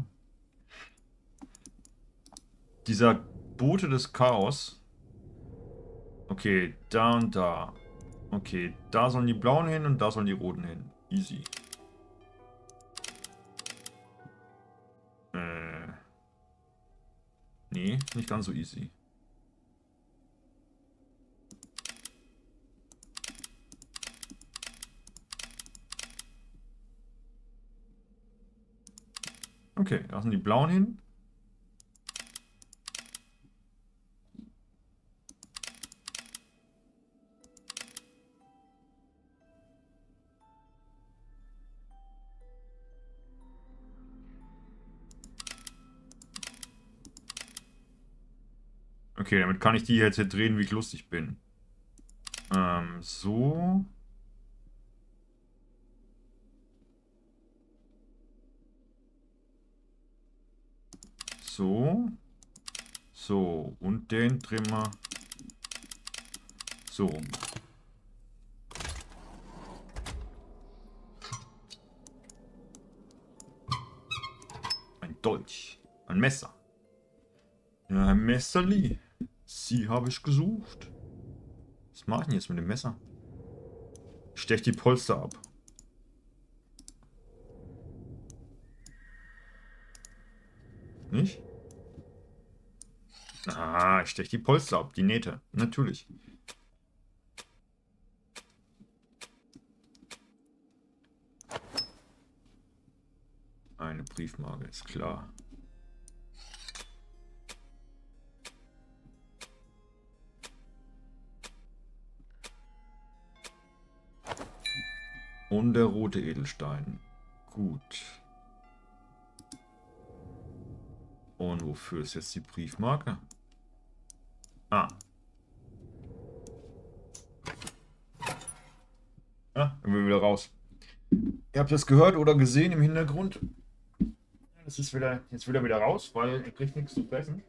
Dieser Bote des Chaos. Okay, da und da. Okay, da sollen die blauen hin und da sollen die roten hin. Easy. Äh. Nee, nicht ganz so easy. Okay, da sind die blauen hin. Okay, damit kann ich die jetzt hier drehen, wie ich lustig bin. Ähm, so. So. So. Und den drehen wir so rum. Ein Dolch. Ein Messer. Ja, ein Messerli. Sie habe ich gesucht. Was mache ich denn jetzt mit dem Messer? Ich stech die Polster ab. Nicht? Ah, ich stech die Polster ab, die Nähte. Natürlich. Eine Briefmarke, ist klar. Und der rote Edelstein. Gut. Und wofür ist jetzt die Briefmarke? Ah. Ah, dann will wieder raus. Ihr habt das gehört oder gesehen im Hintergrund? Das ist wieder, jetzt will er wieder raus, weil er kriegt nichts zu fressen.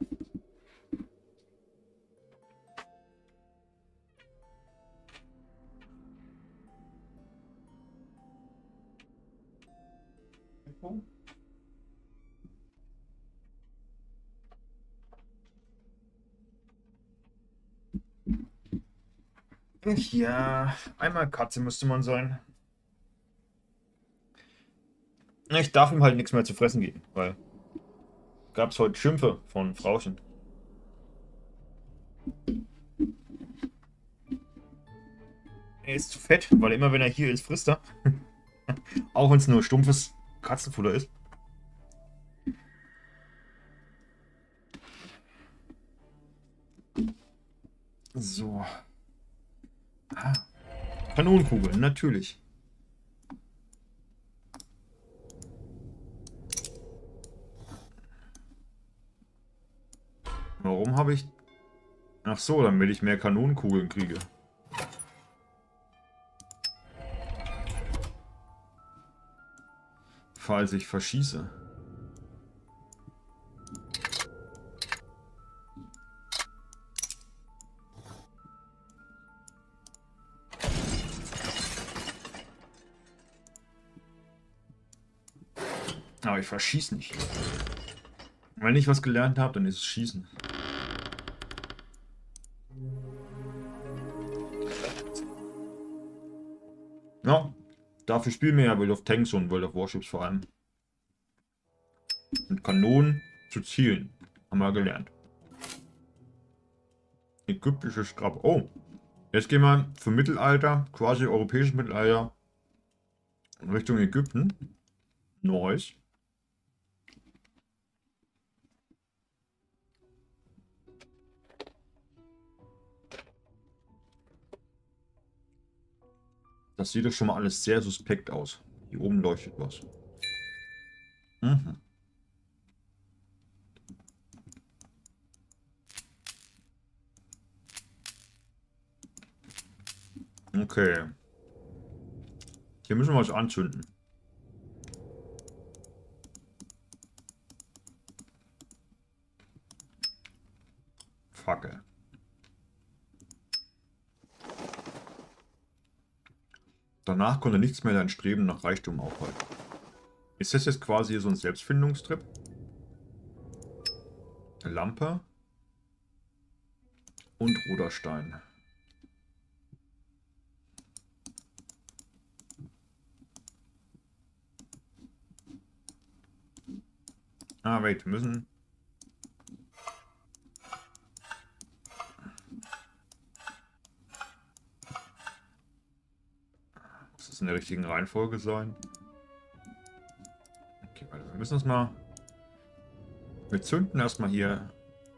Ja, einmal Katze müsste man sein. Ich darf ihm halt nichts mehr zu fressen geben, weil gab es heute Schimpfe von Frauchen. Er ist zu fett, weil immer wenn er hier ist, frisst er. Auch wenn es nur stumpfes Katzenfutter ist. So. Ah. Kanonenkugeln, natürlich. Warum habe ich... Ach so, damit ich mehr Kanonenkugeln kriege. Falls ich verschieße. Aber ich verschieße nicht. Wenn ich was gelernt habe, dann ist es Schießen. Ja, dafür spielen wir ja World of Tanks und World of Warships vor allem. Mit Kanonen zu zielen. Haben wir gelernt. Ägyptisches Grab. Oh, jetzt gehen wir für Mittelalter, quasi europäisches Mittelalter, in Richtung Ägypten. Nice. Das sieht doch schon mal alles sehr suspekt aus. Hier oben leuchtet was. Mhm. Okay. Hier müssen wir was anzünden. Danach konnte nichts mehr dein Streben nach Reichtum aufhalten. Ist das jetzt quasi so ein Selbstfindungstrip? Lampe und Ruderstein. Ah, wait, wir müssen... Muss das in der richtigen Reihenfolge sein? Okay, warte, wir müssen uns mal... Wir zünden erstmal hier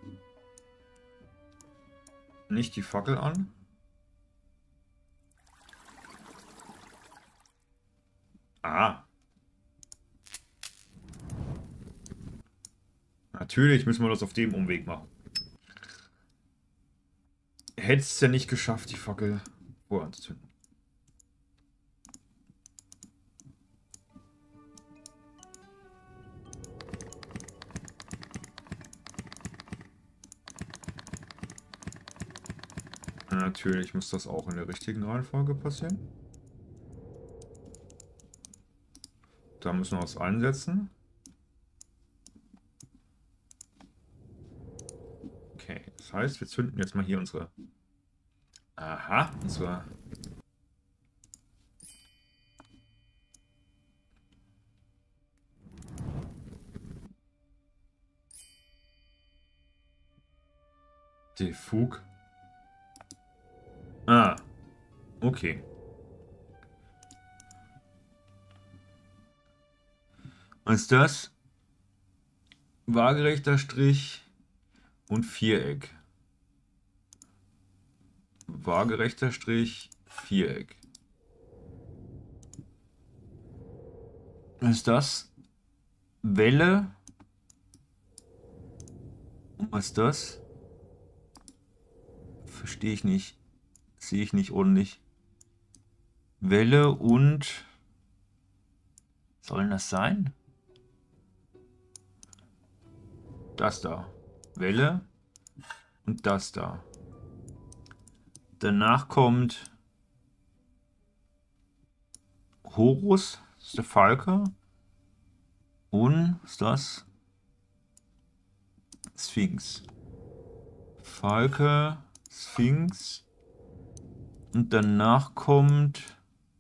nicht die Fackel an. Ah. Natürlich müssen wir das auf dem Umweg machen. Hättest es ja nicht geschafft, die Fackel vorher anzuzünden. Natürlich muss das auch in der richtigen Reihenfolge passieren. Da müssen wir was einsetzen. Okay, das heißt, wir zünden jetzt mal hier unsere... Aha, unsere... Defug. Ah, okay. Was ist das? Waagerechter Strich und Viereck. Waagerechter Strich, Viereck. Was ist das? Welle. Und was ist das? Verstehe ich nicht. Sehe ich nicht ordentlich. Welle und... Sollen das sein? Das da. Welle und das da. Danach kommt Horus, das ist der Falke. Und was ist das? Sphinx. Falke, Sphinx. Und danach kommt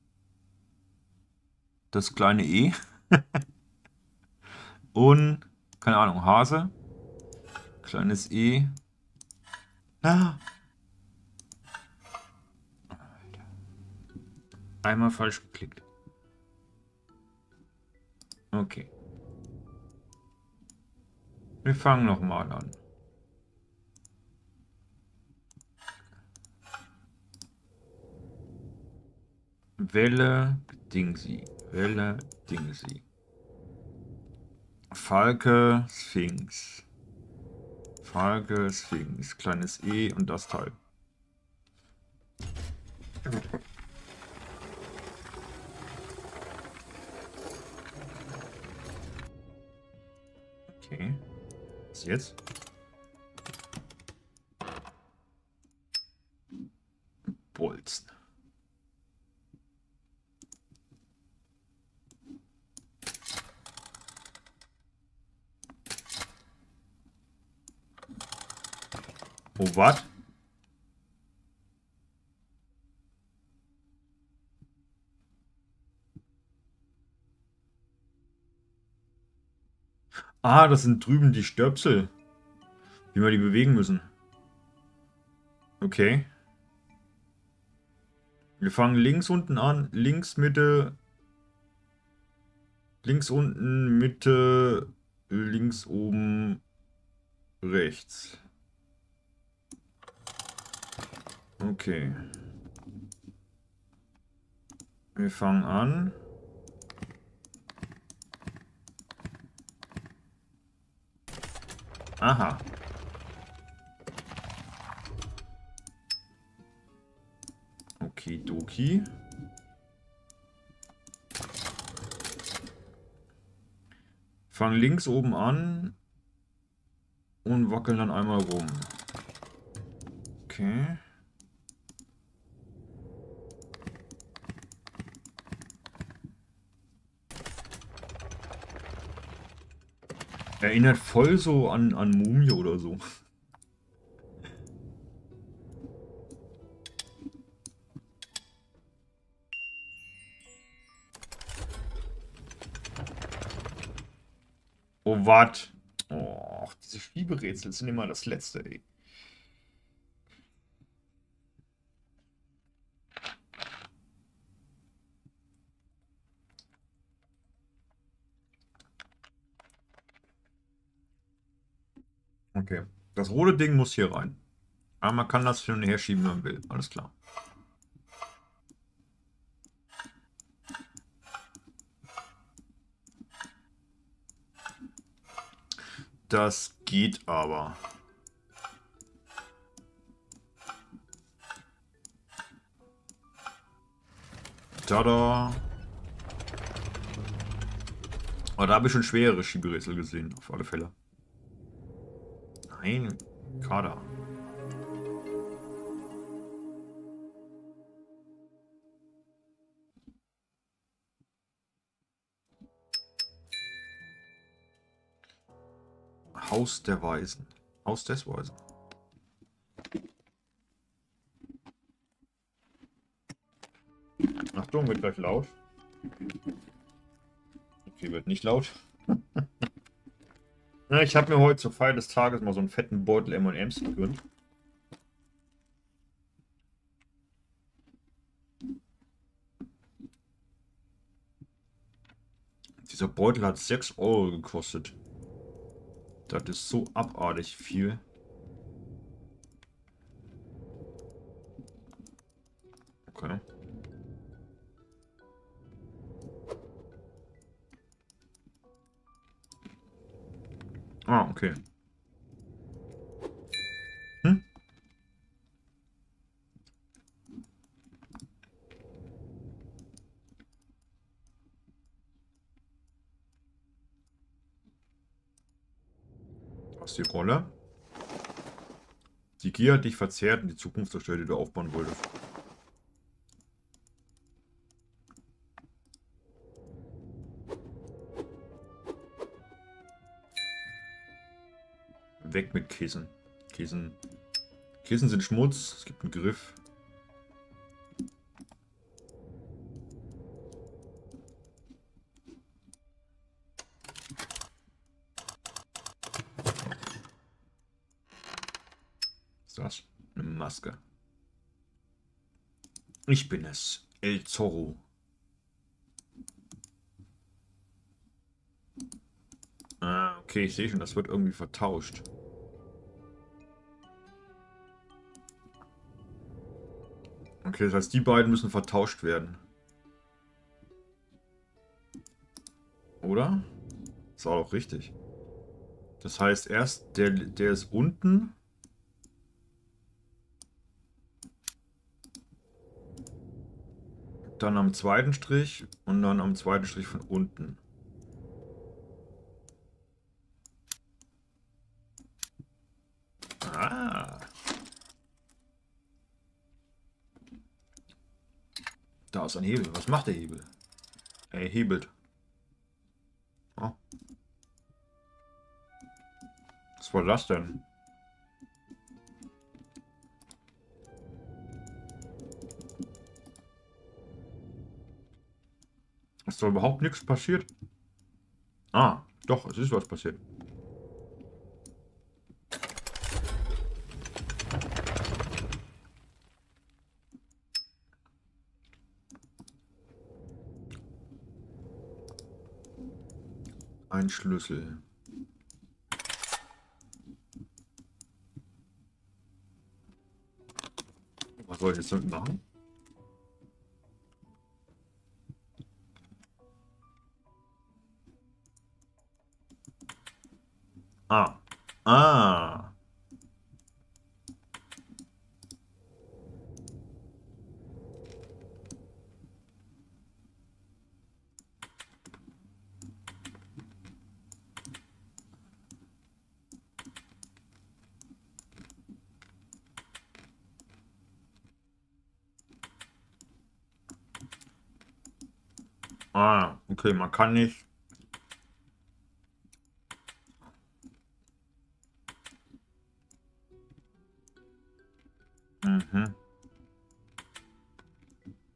das kleine E. Und, keine Ahnung, Hase. Kleines E. Ah. Einmal falsch geklickt. Okay. Wir fangen nochmal an. Welle, Dingsi. Welle, Dingsi. Falke, Sphinx. Falke, Sphinx. Kleines E und das Teil. Okay. Was jetzt? Bolzen. Oh, was? Ah, das sind drüben die Stöpsel. Wie wir die bewegen müssen. Okay. Wir fangen links unten an. Links, Mitte. Links unten, Mitte. Links oben. Rechts. Okay. Wir fangen an. Aha. Okidoki. Fang links oben an und wackeln dann einmal rum. Okay. Erinnert voll so an, an Mumie oder so. Oh, wat? Oh, diese Schieberätsel sind immer das Letzte, ey. Okay. Das rote Ding muss hier rein. Aber man kann das hin und her schieben, wenn man will. Alles klar. Das geht aber. Tada. Aber da habe ich schon schwerere Schieberätsel gesehen, auf alle Fälle. Nein, Kader. Haus der Weisen. Haus des Weisen. Achtung, wird gleich laut. Okay, wird nicht laut. Ja, ich habe mir heute zur Feier des Tages mal so einen fetten Beutel M und M's gegönnt. Dieser Beutel hat sechs Euro gekostet. Das ist so abartig viel. Okay. Ah, okay. Hm? Was ist die Rolle? Die Gier hat dich verzehrt und die Zukunft zerstört, die du aufbauen wolltest. Weg mit Kissen. Kissen. Kissen sind Schmutz. Es gibt einen Griff. Was ist das? Eine Maske. Ich bin es. El Zorro. Ah, okay, ich sehe schon, das wird irgendwie vertauscht. Okay, das heißt, die beiden müssen vertauscht werden. Oder? Das war auch richtig. Das heißt, erst der, der ist unten. Dann am zweiten Strich und dann am zweiten Strich von unten. Ah. Da ist ein Hebel. Was macht der Hebel? Er hebelt. Oh. Was war das denn? Ist da überhaupt nichts passiert? Ah, doch, es ist was passiert. Ein Schlüssel. Was soll ich jetzt damit machen? Ah. Ah. Ah, okay, man kann nicht.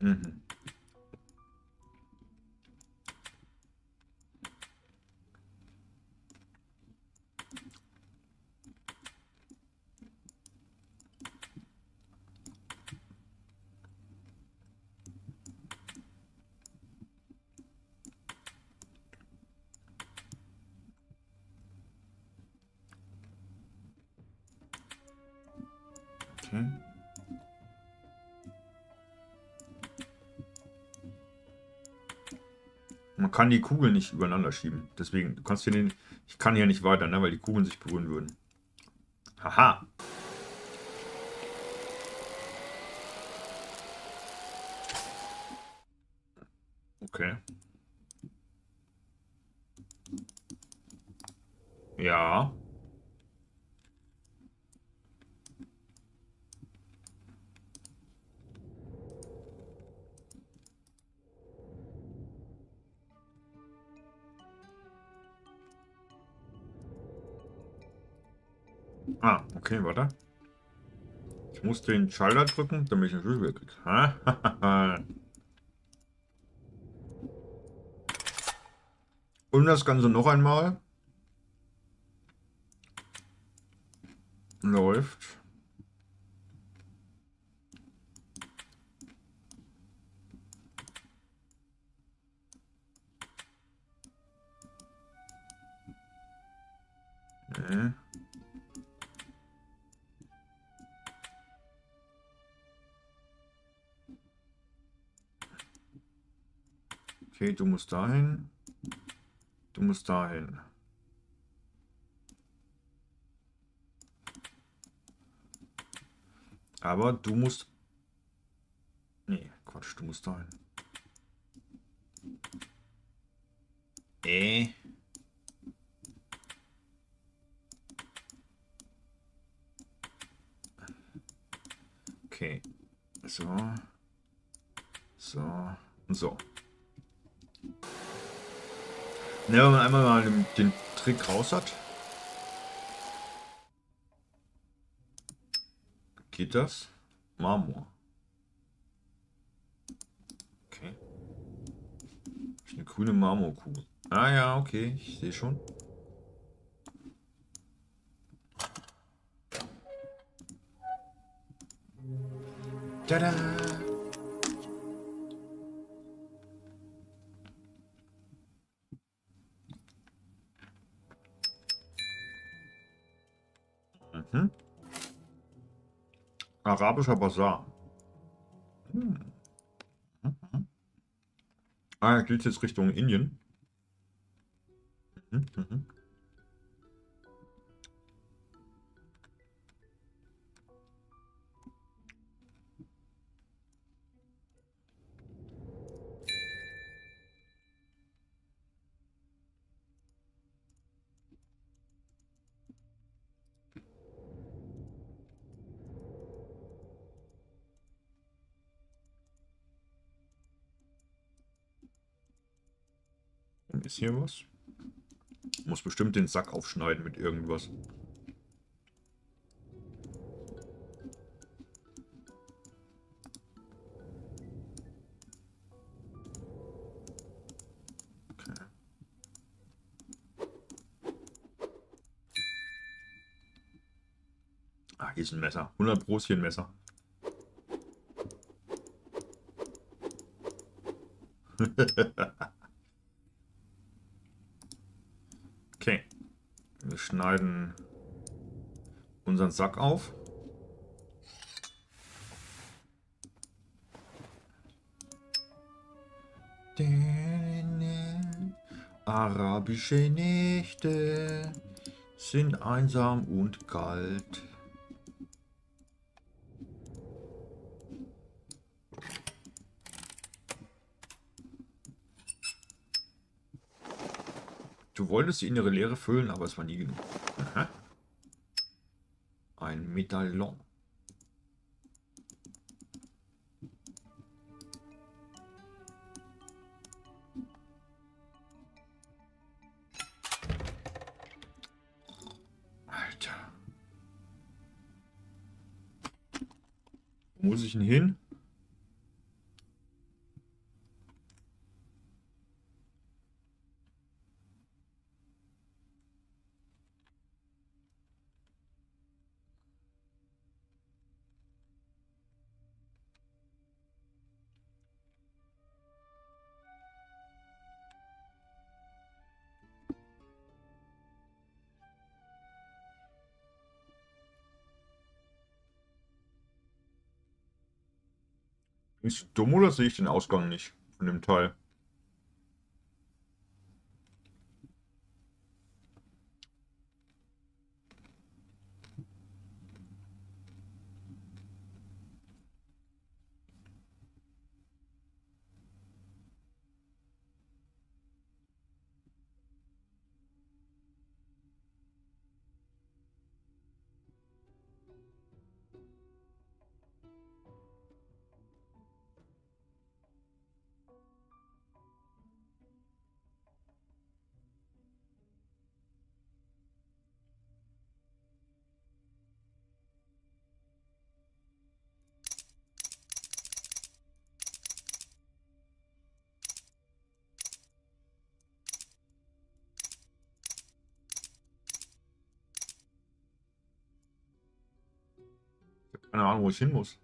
Mhm. Okay. Man kann die Kugeln nicht übereinander schieben. Deswegen, du kannst hier den, ich kann hier nicht weiter, ne, weil die Kugeln sich berühren würden. Haha. Okay. Ja. Ah, okay, warte. Ich muss den Schalter drücken, damit ich den Schlüssel wegkriege. Und das Ganze noch einmal. Läuft. Okay. Okay, du musst dahin. Du musst dahin. Aber du musst... Nee, Quatsch, du musst dahin. Äh. Okay. So. So. Und so. Ne, wenn man einmal mal den, den Trick raus hat, geht das. Marmor. Okay. Eine grüne Marmorkugel. Ah ja, okay, ich sehe schon. Tada! Mhm. Arabischer Basar. Hm. Mhm. Ah, geht jetzt Richtung Indien. Mhm. Mhm. Ist hier was? Muss bestimmt den Sack aufschneiden mit irgendwas. Okay. Ah, hier ist ein Messer. hundert Pro ist hier ein Messer. Okay. Wir schneiden unseren Sack auf. Arabische Nächte sind einsam und kalt. Du wolltest die innere Leere füllen, aber es war nie genug. Aha. Ein Medaillon. Alter. Wo muss ich denn hin? Ist dumm oder sehe ich den Ausgang nicht von dem Teil? Keine Ahnung, wo ich hin muss.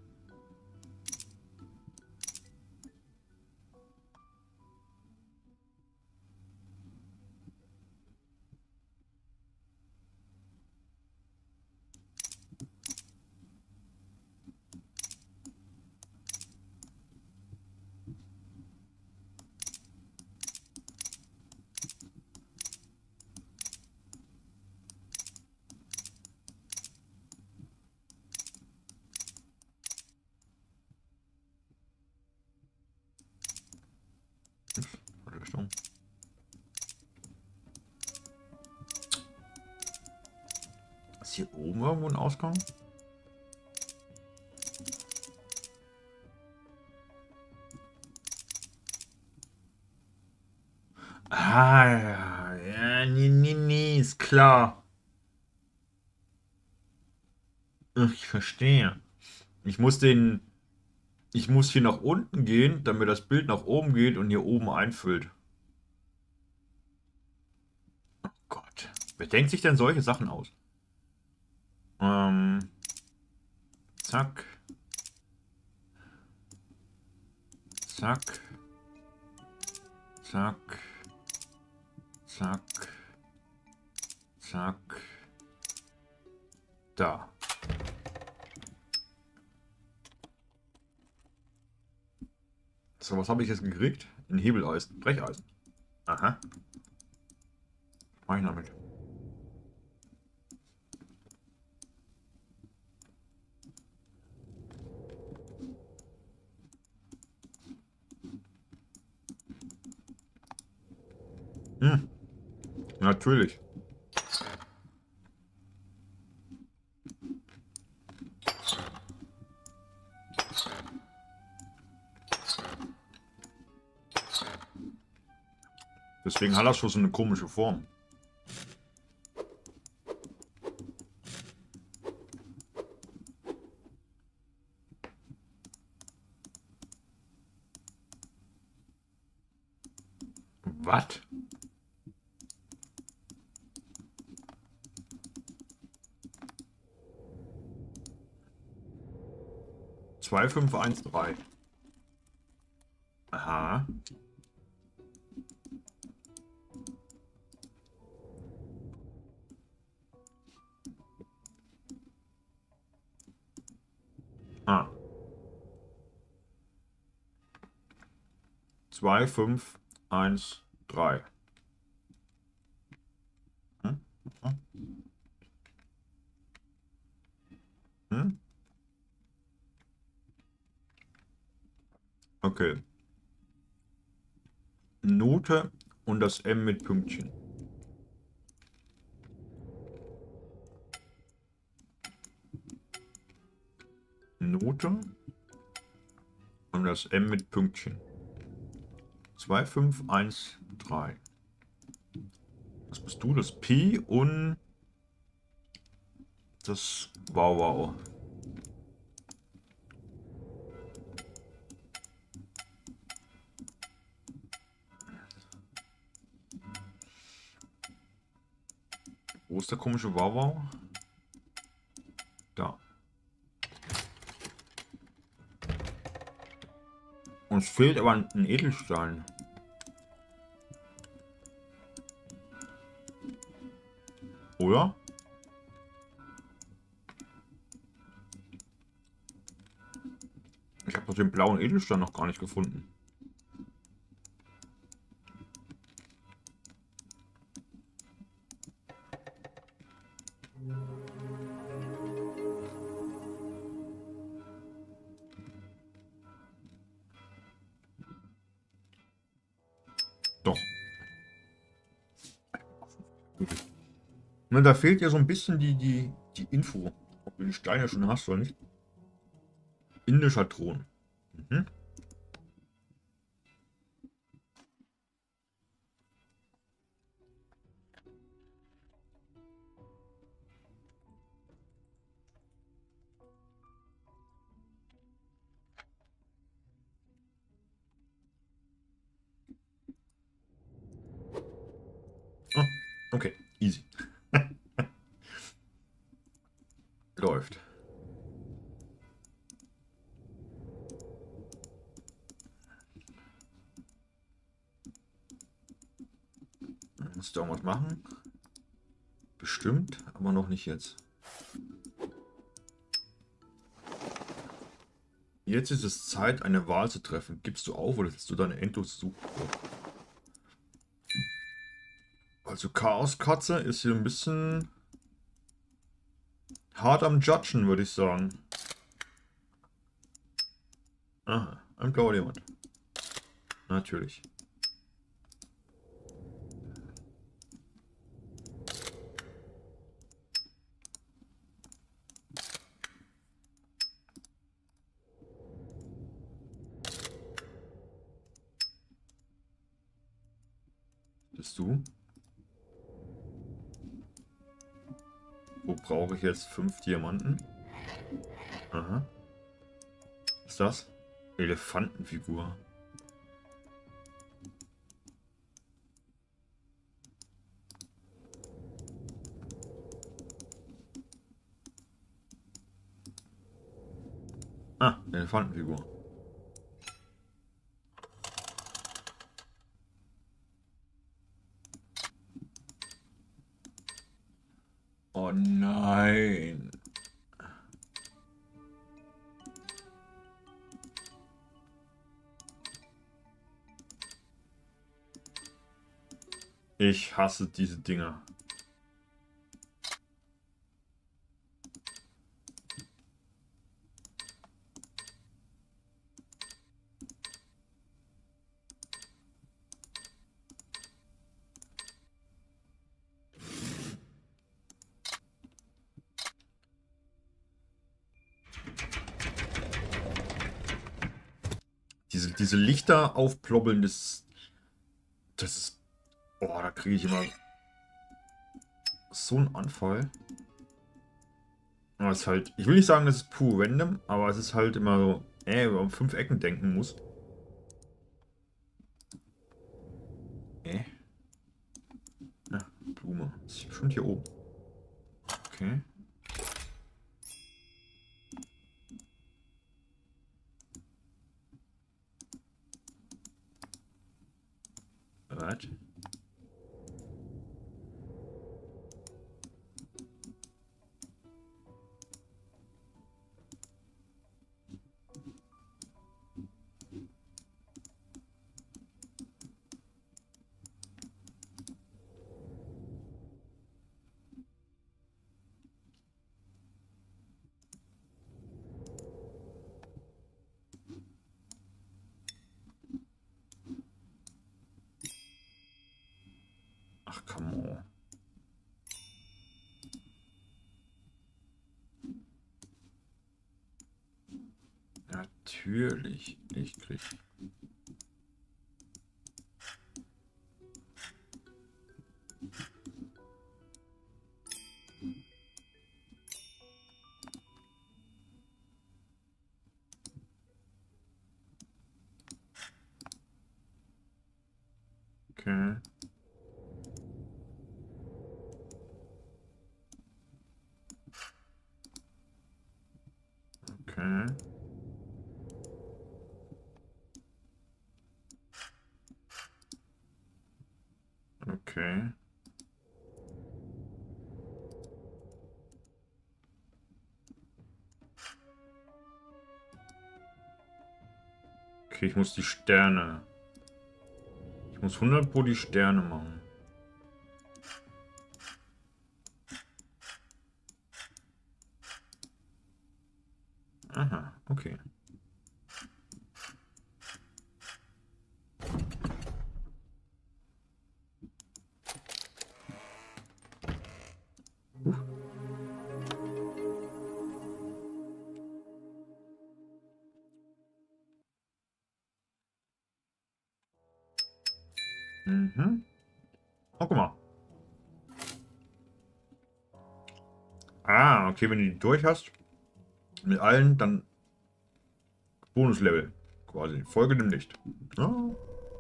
Richtung. Ist hier oben irgendwo ein Ausgang? Ah, ja, ja, nee, nee, nee, ist klar. Ach, ich verstehe. Ich muss den, ich muss hier nach unten gehen, damit das Bild nach oben geht und hier oben einfüllt. Oh Gott. Wer denkt sich denn solche Sachen aus? Ähm, zack. Zack. Zack. Zack. Zack. Da. So, was habe ich jetzt gekriegt? Ein Hebeleisen. Brecheisen. Aha. Was mache ich damit? Hm, natürlich. Deswegen hat das schon so eine komische Form. Was? zwei fünf eins drei. Aha. Ah. zwei fünf eins drei. Hm? Hm? Hm? Okay. Note und das M mit Pünktchen. Note und das M mit Pünktchen. zwei fünf eins drei. Was bist du? Das P und das Wow Wow. Wo ist der komische Wow Wow? Da. Uns fehlt aber ein Edelstein. Oder? Ich habe doch den blauen Edelstein noch gar nicht gefunden. Doch. Na, da fehlt ja so ein bisschen die, die, die Info, ob du die Steine schon hast oder nicht. Indischer Thron. Mhm. Oh, okay, easy. Läuft. Musst du irgendwas machen? Bestimmt, aber noch nicht jetzt. Jetzt ist es Zeit, eine Wahl zu treffen. Gibst du auf oder setzt du deine endlose Suche fort? Also Chaoskatze ist hier ein bisschen hart am Judgen, würde ich sagen. Aha, ein blauer Diamant. Natürlich. Bist du? Wo brauche ich jetzt fünf Diamanten? Aha. Was ist das? Elefantenfigur. Ah, Elefantenfigur. Oh nein. Ich hasse diese Dinger. Diese, diese Lichter aufploppeln, das, das ist... Boah, da kriege ich immer so einen Anfall. Aber es ist halt... Ich will nicht sagen, das ist pur random, aber es ist halt immer so... Äh, wenn man um fünf Ecken denken muss. Äh. Ja, Blume. Ist bestimmt hier oben. Okay. Was? Ach, come on. Natürlich. Ich krieg. Okay. Okay. Okay. Okay, ich muss die Sterne. Ich muss hundert pro die Sterne machen. Aha, okay. Uh. Mhm. Oh, guck mal. Ah, okay, wenn du die durch hast, mit allen, dann Bonuslevel. Quasi. Folge dem Licht. Ja.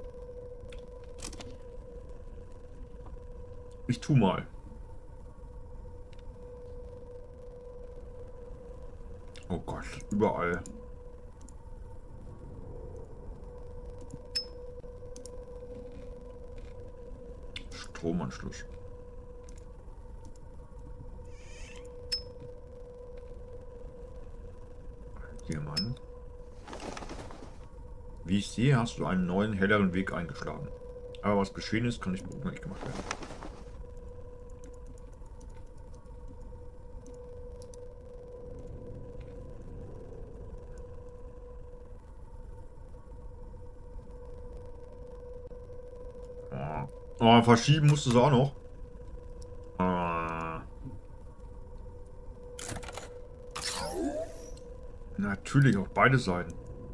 Ich tu mal. Oh Gott, überall. Stromanschluss. Hier, Mann. Wie ich sehe, hast du einen neuen, helleren Weg eingeschlagen. Aber was geschehen ist, kann nicht rückgängig gemacht werden. Oh, verschieben musst du es auch noch. Ah. Natürlich, auf beide Seiten.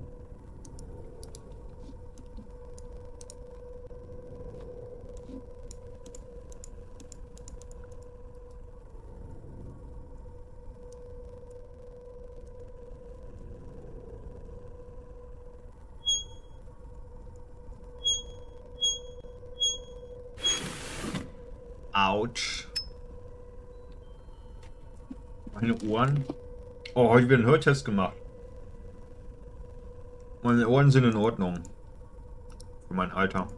Autsch. Meine Ohren. Oh, heute wieder einen Hörtest gemacht. Meine Ohren sind in Ordnung. Für mein Alter.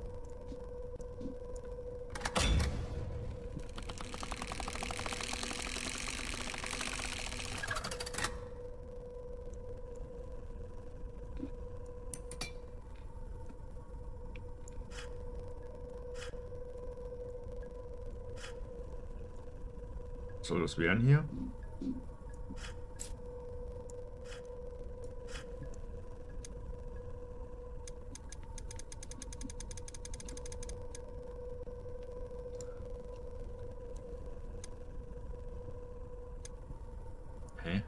Was soll das werden hier? Hä?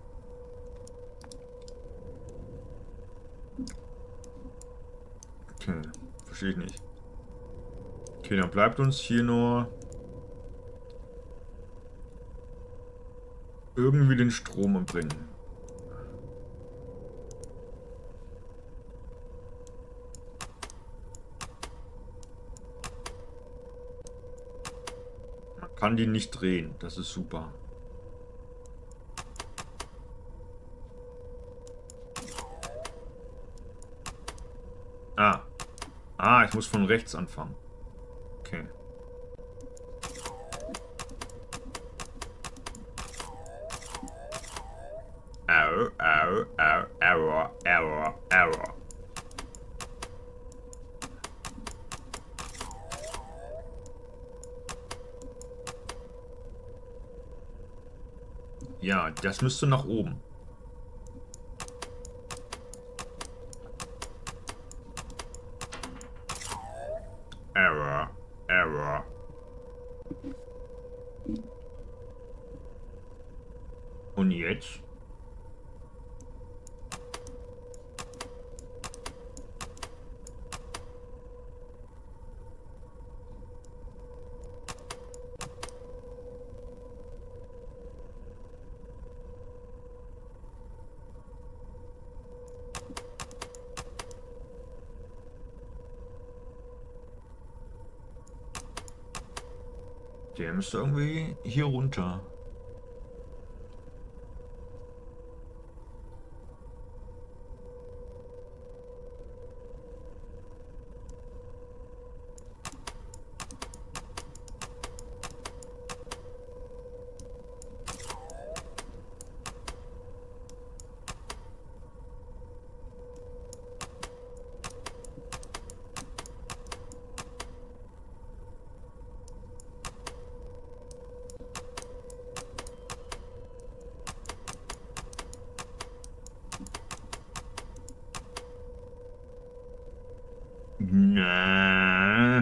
Okay, verstehe ich nicht. Okay, dann bleibt uns hier nur irgendwie den Strom bringen. Man kann die nicht drehen, das ist super. Ah. Ah, ich muss von rechts anfangen. Okay. Error, error, error, error, error, error. Ja, das müsste nach oben. Error, error. Und jetzt? Der müsste irgendwie hier runter. Nee.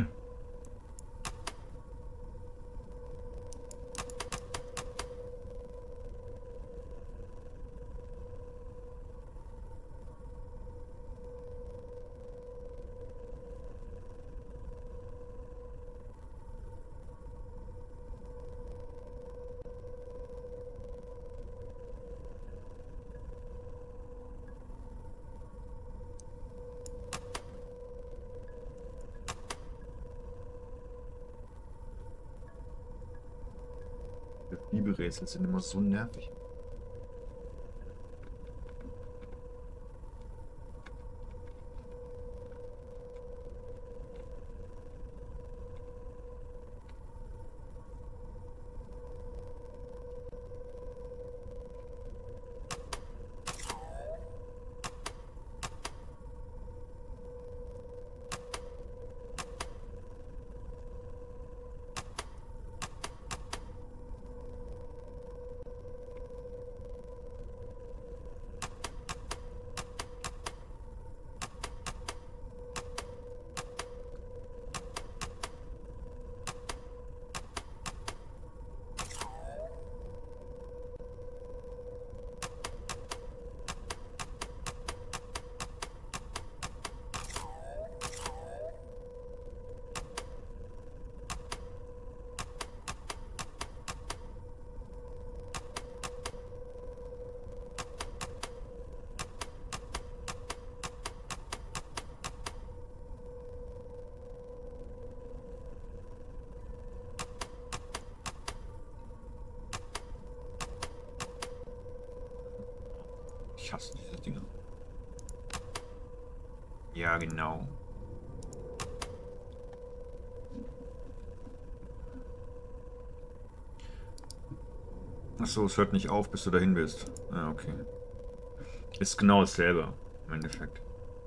Bibelrätsel sind immer so nervig. Ich hasse diese Dinge. Ja, genau. Achso, es hört nicht auf, bis du dahin bist. Ah, okay. Ist genau dasselbe im Endeffekt.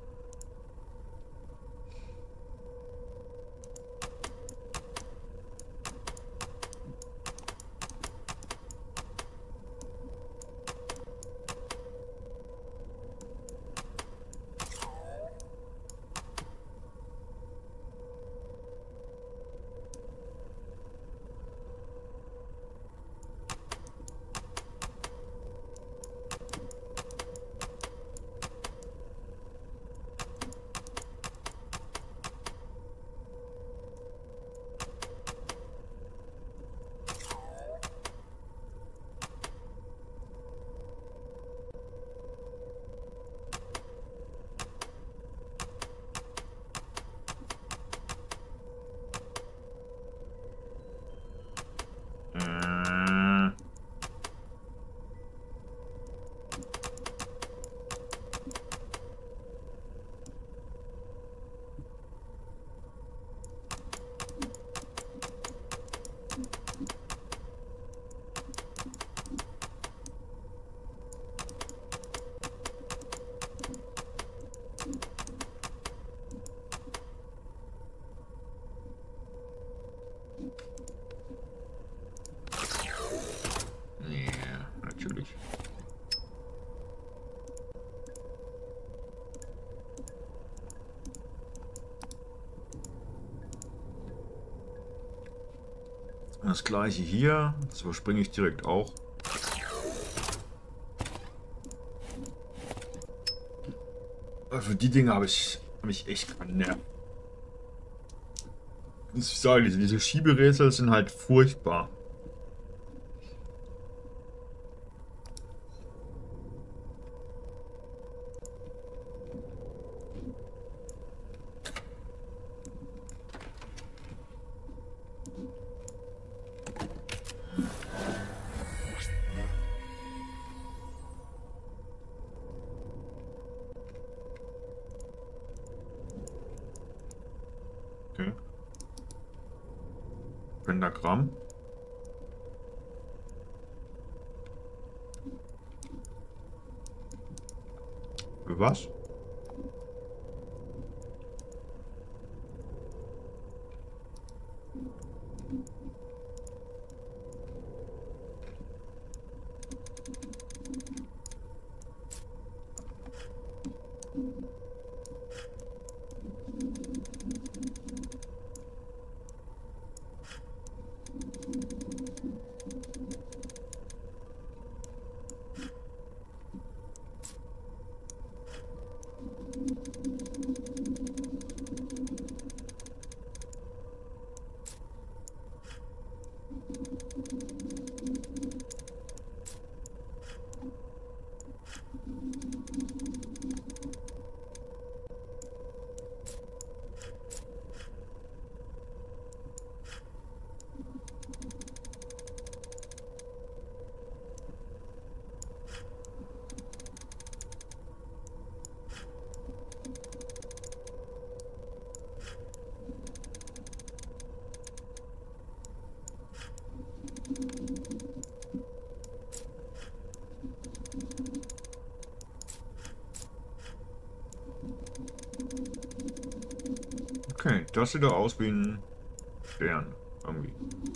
Das gleiche hier, das überspringe ich direkt auch. Aber für die Dinge habe ich, hab ich echt keinen Nerv. Ich sage, diese, diese Schieberätsel sind halt furchtbar. Okay. Pentagramm. Für was? Okay, das sieht doch aus wie ein Stern. Irgendwie.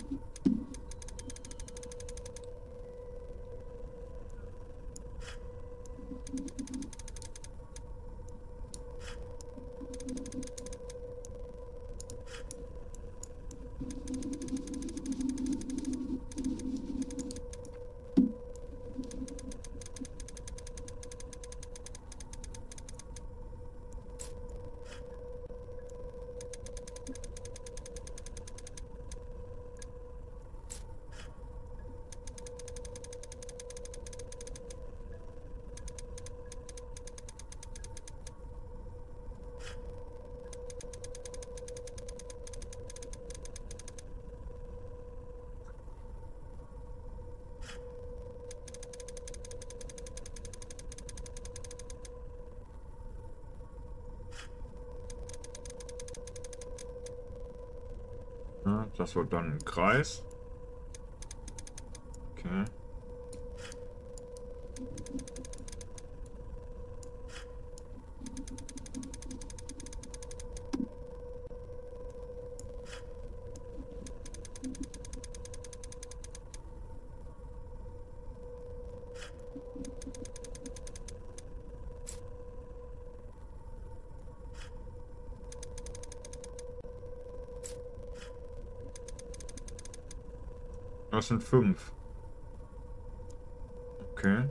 Ja, das wird dann ein Kreis. Okay. Das sind fünf. Okay.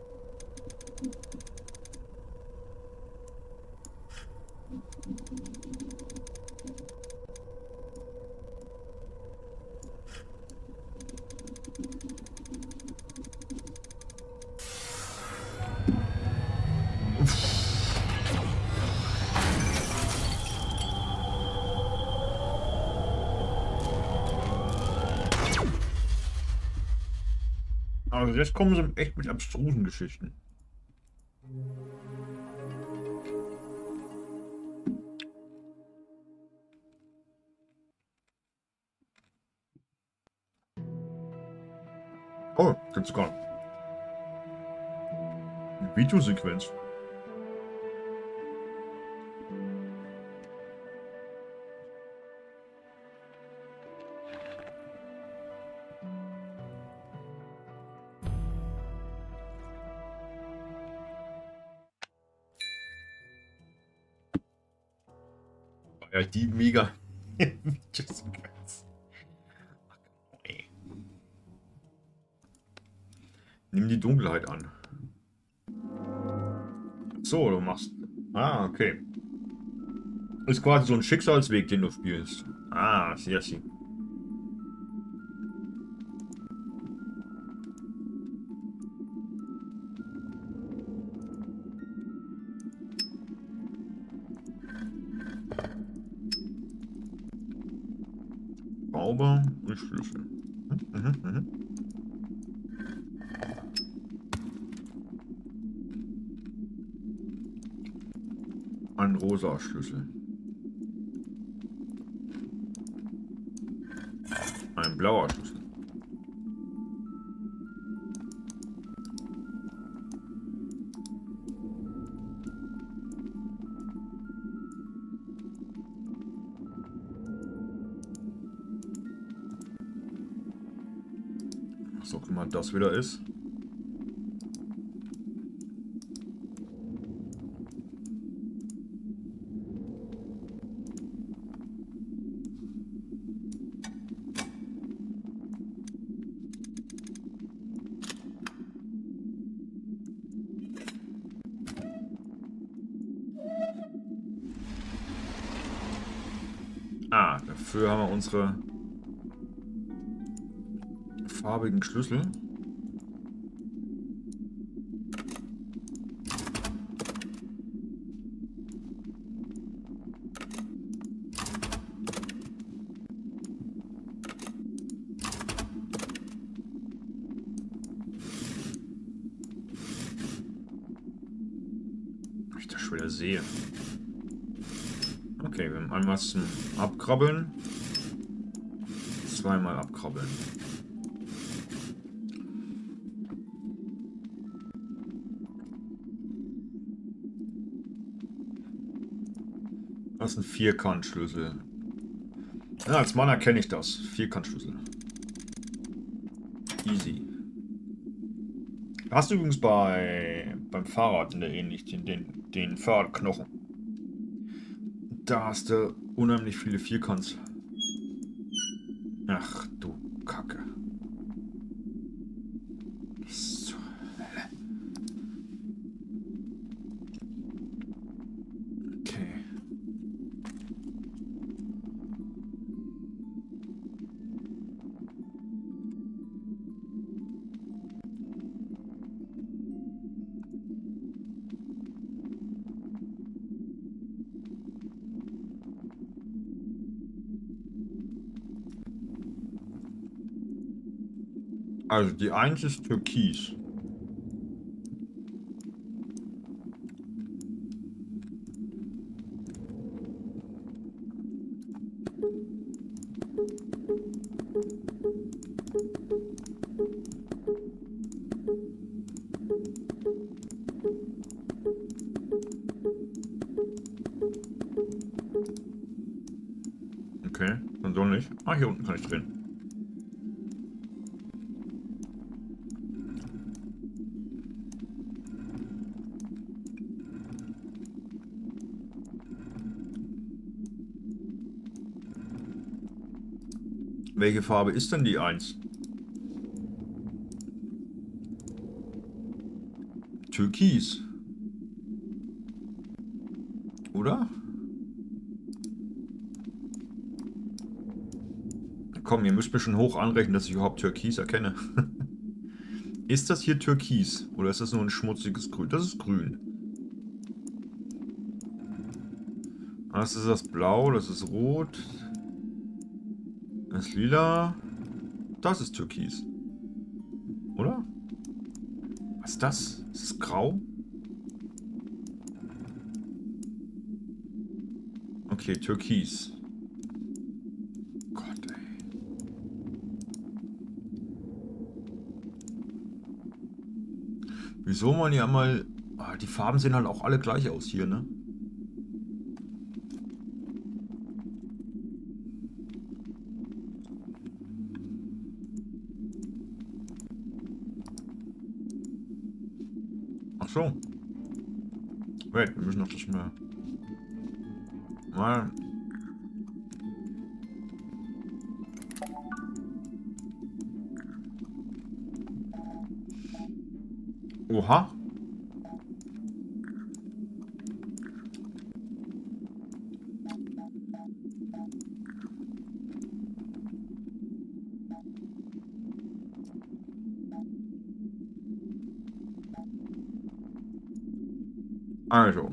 Also jetzt kommen sie echt mit abstrusen Geschichten. Oh, gibt's sogar eine Videosequenz. Ja, die mega Videosequenz. Ey. Nimm die Dunkelheit an. So, du machst. Ah, okay. Ist quasi so ein Schicksalsweg, den du spielst. Ah, sehr schön. Zauber und Schlüssel. Mhm, mhm. Ein rosa Schlüssel. Ein blauer Schlüssel. Was auch immer das wieder ist. Ah, dafür haben wir unsere farbigen Schlüssel. Ob ich das schon wieder sehe. Okay, wir haben einmal zum Abkrabbeln. Zweimal abkrabbeln. Das ist ein Vierkantschlüssel. Ja, als Mann erkenne ich das. Vierkantschlüssel. Easy. Hast du übrigens bei beim Fahrrad in der ähnlich den, den, den Fahrradknochen. Da hast du unheimlich viele Vierkants. Ach du Kacke. So. Okay. Also die eins ist Türkis. Okay, dann soll nicht. Ah, hier unten kann ich drehen. Welche Farbe ist denn die eins? Türkis. Oder? Komm, ihr müsst mir schon hoch anrechnen, dass ich überhaupt Türkis erkenne. Ist das hier Türkis? Oder ist das nur ein schmutziges Grün? Das ist grün. Das ist das Blau, das ist Rot. Das ist Lila. Das ist Türkis. Oder? Was ist das? Ist das Grau? Okay, Türkis. Gott, ey. Wieso man ja mal... Ah, die Farben sehen halt auch alle gleich aus hier, ne? Ach so. Wait, wir müssen noch das mal... Mal... Oha. Also.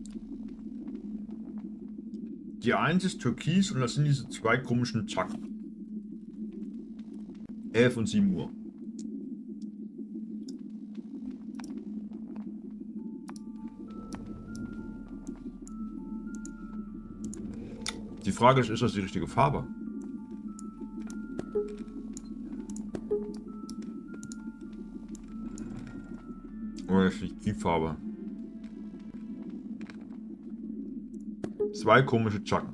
Die eins ist Türkis und das sind diese zwei komischen Zacken. elf und sieben Uhr. Die Frage ist, ist das die richtige Farbe? Oder ist das die Farbe? Zwei komische Zacken.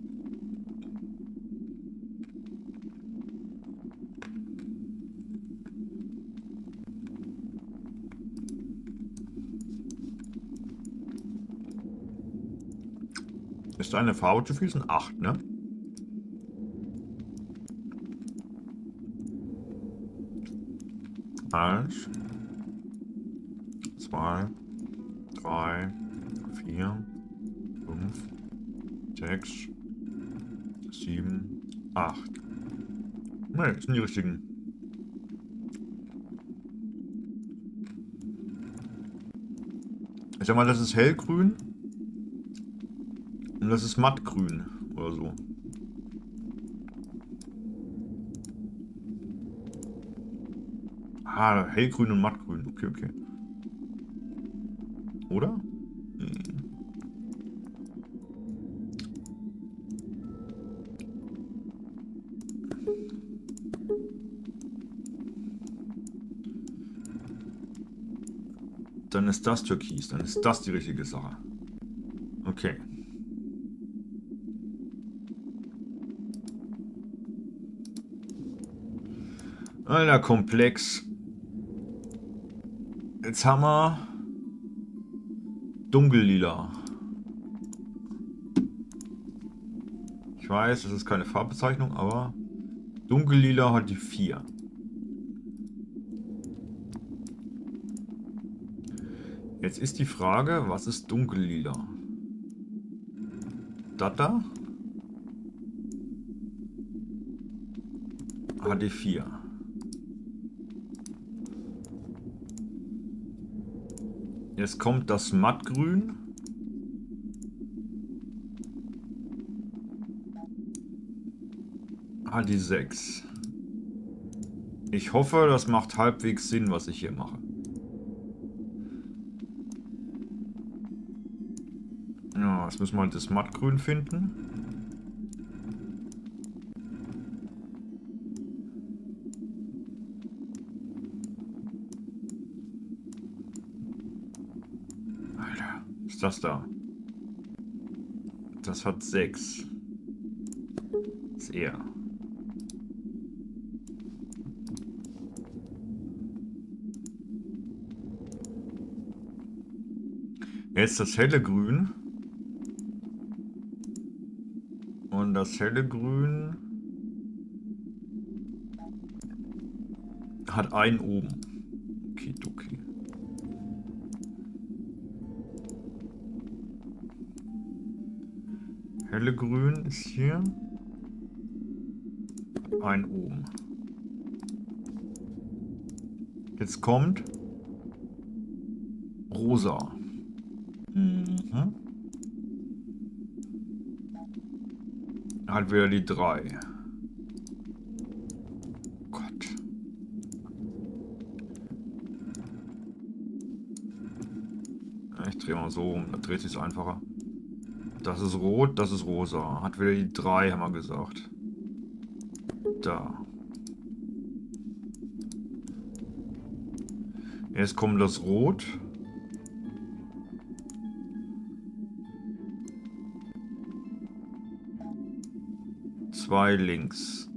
Ist da eine Farbe zu viel? Sind acht, ne? Eins, zwei, drei, vier, fünf, sechs, sieben, acht. Ne, das sind die richtigen. Ich sag mal, das ist hellgrün. Und das ist mattgrün oder so. Ah, hellgrün und mattgrün. Okay, okay. Oder? Nee. Dann ist das Türkis. Dann ist das die richtige Sache. Okay. Alter, komplex. Jetzt haben wir Dunkellila. Ich weiß, das ist keine Farbbezeichnung, aber Dunkellila hat die vier. Jetzt ist die Frage, was ist Dunkellila? Das da? H D vier. Jetzt kommt das Mattgrün. H D sechs. Ich hoffe, das macht halbwegs Sinn, was ich hier mache. Ja, jetzt müssen wir halt das Mattgrün finden. Alter, was ist das da? Das hat sechs. Das ist er. Jetzt das helle Grün. Und das helle Grün hat einen oben. Okay, okay. Helle Grün ist hier. Ein oben. Jetzt kommt Rosa. Mhm. Halt wieder die drei. Gott. Ich drehe mal so rum, da dreht sich einfacher. Das ist rot, das ist rosa. Hat wieder die drei, haben wir gesagt. Da. Jetzt kommt das Rot. Zwei links.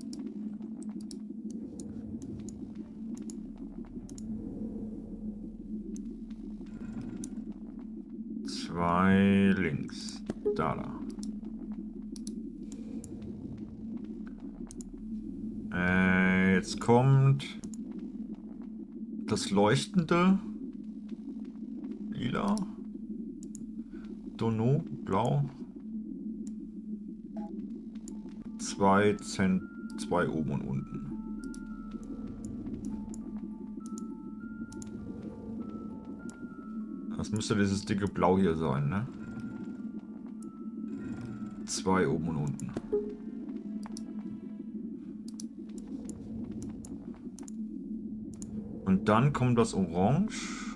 Zwei links. Da, da. Äh, jetzt kommt das leuchtende Lila. Dono, blau. Zwei Cent, zwei oben und unten. Das müsste dieses dicke Blau hier sein, ne? Zwei oben und unten. Und dann kommt das Orange.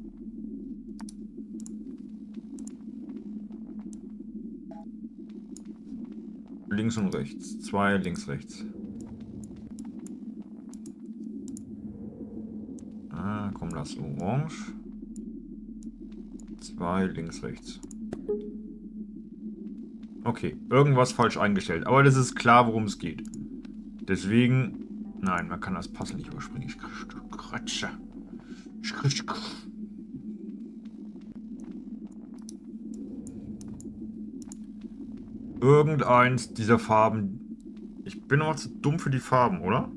Links und rechts. Zwei links, rechts. Ah, kommt das Orange. Zwei links, rechts. Okay, irgendwas falsch eingestellt. Aber das ist klar, worum es geht. Deswegen... Nein, man kann das Puzzle nicht überspringen. Ich kratsche. Ich kratsche. Irgendeins dieser Farben. Ich bin aber zu dumm für die Farben, oder?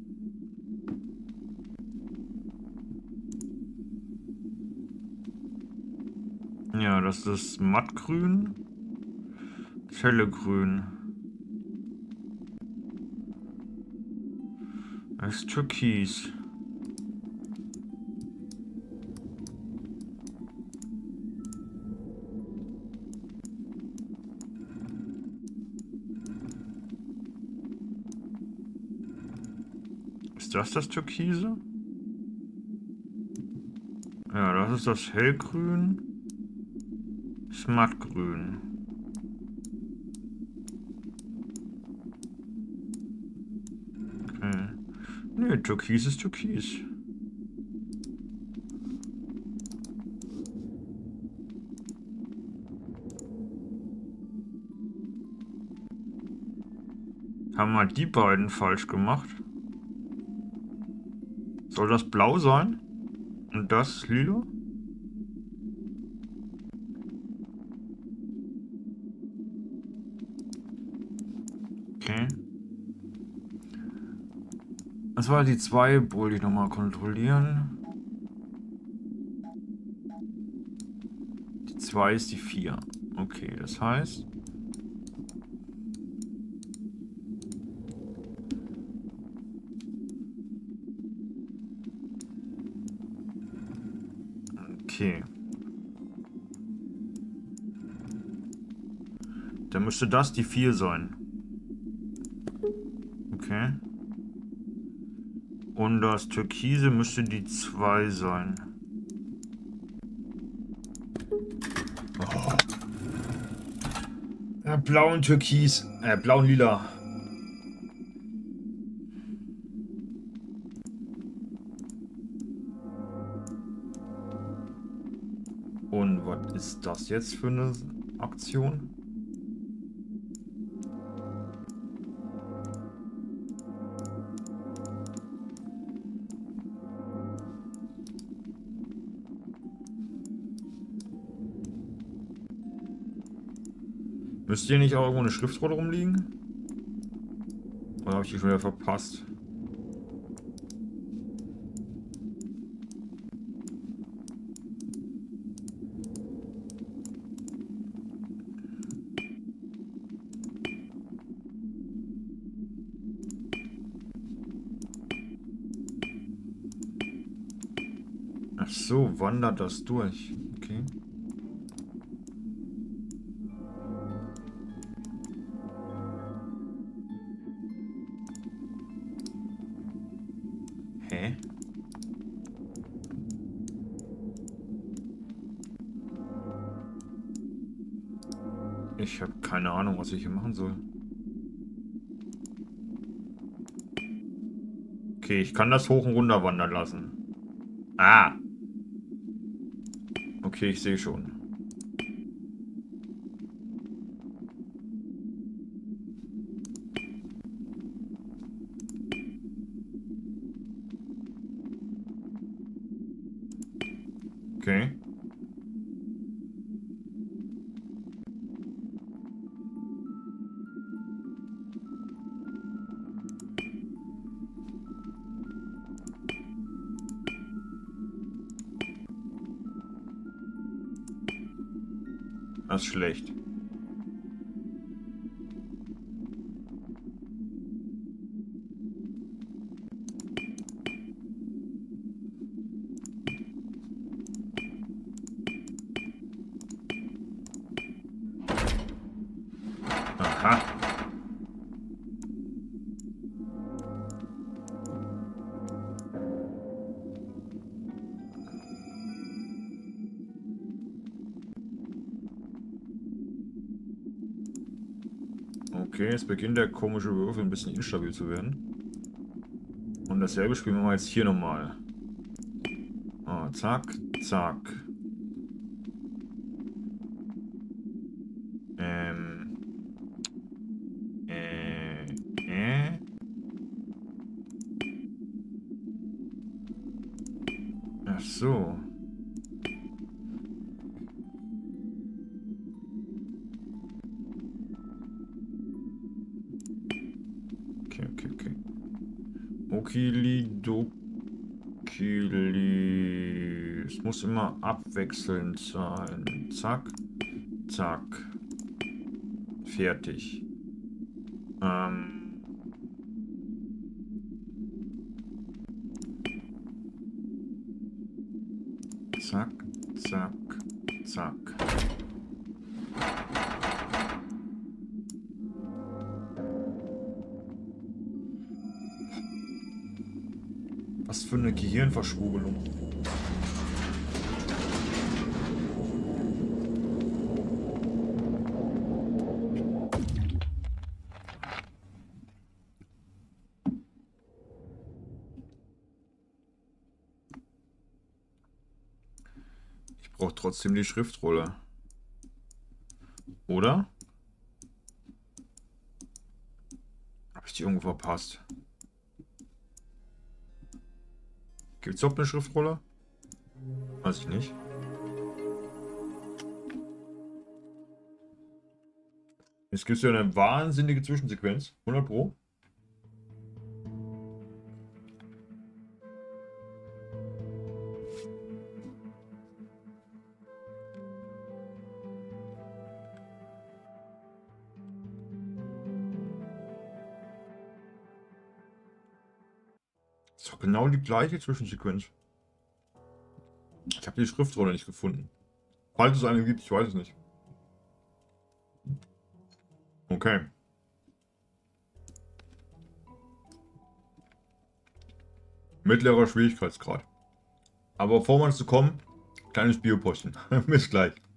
Ja, das ist Mattgrün. Das helle Grün. Das ist Türkis. Ist das das Türkise? Ja, das ist das Hellgrün. Das Mattgrün. Okay. Nö, Türkis ist Türkis. Haben wir die beiden falsch gemacht? Soll das blau sein? Und das lila? Okay. Das war die zwei, wollte ich nochmal kontrollieren. Die zwei ist die vier. Okay, das heißt... Okay. Dann müsste das die vier sein. Okay. Und das Türkise müsste die zwei sein. Oh. Ja, blau und Türkis. Äh, blau und lila. Und was ist das jetzt für eine Aktion? Müsste hier nicht auch irgendwo eine Schriftrolle rumliegen? Oder habe ich die schon wieder verpasst? Ach so, wandert das durch. Okay. Hä? Ich habe keine Ahnung, was ich hier machen soll. Okay, ich kann das hoch und runter wandern lassen. Ah! Okay, ich sehe schon. Okay. Das ist schlecht. Aha. Okay, jetzt beginnt der komische Würfel ein bisschen instabil zu werden. Und dasselbe spielen wir mal jetzt hier nochmal. Oh, zack, zack. Ähm. Äh. Äh. Ach so. Okay, okay, okay. Okilidokili. Es muss immer abwechselnd sein. Zack, zack. Fertig. Ähm. Zack, zack, zack. Was für eine Gehirnverschwurbelung. Ich brauche trotzdem die Schriftrolle. Oder? Habe ich die irgendwo verpasst? Gibt es überhaupt eine Schriftrolle? Weiß ich nicht. Jetzt gibt es ja eine wahnsinnige Zwischensequenz. hundert Pro. Das ist doch genau die gleiche Zwischensequenz. Ich habe die Schriftrolle nicht gefunden. Falls es eine gibt, ich weiß es nicht. Okay. Mittlerer Schwierigkeitsgrad. Aber bevor wir zu kommen, kleines Biopostchen. Bis gleich.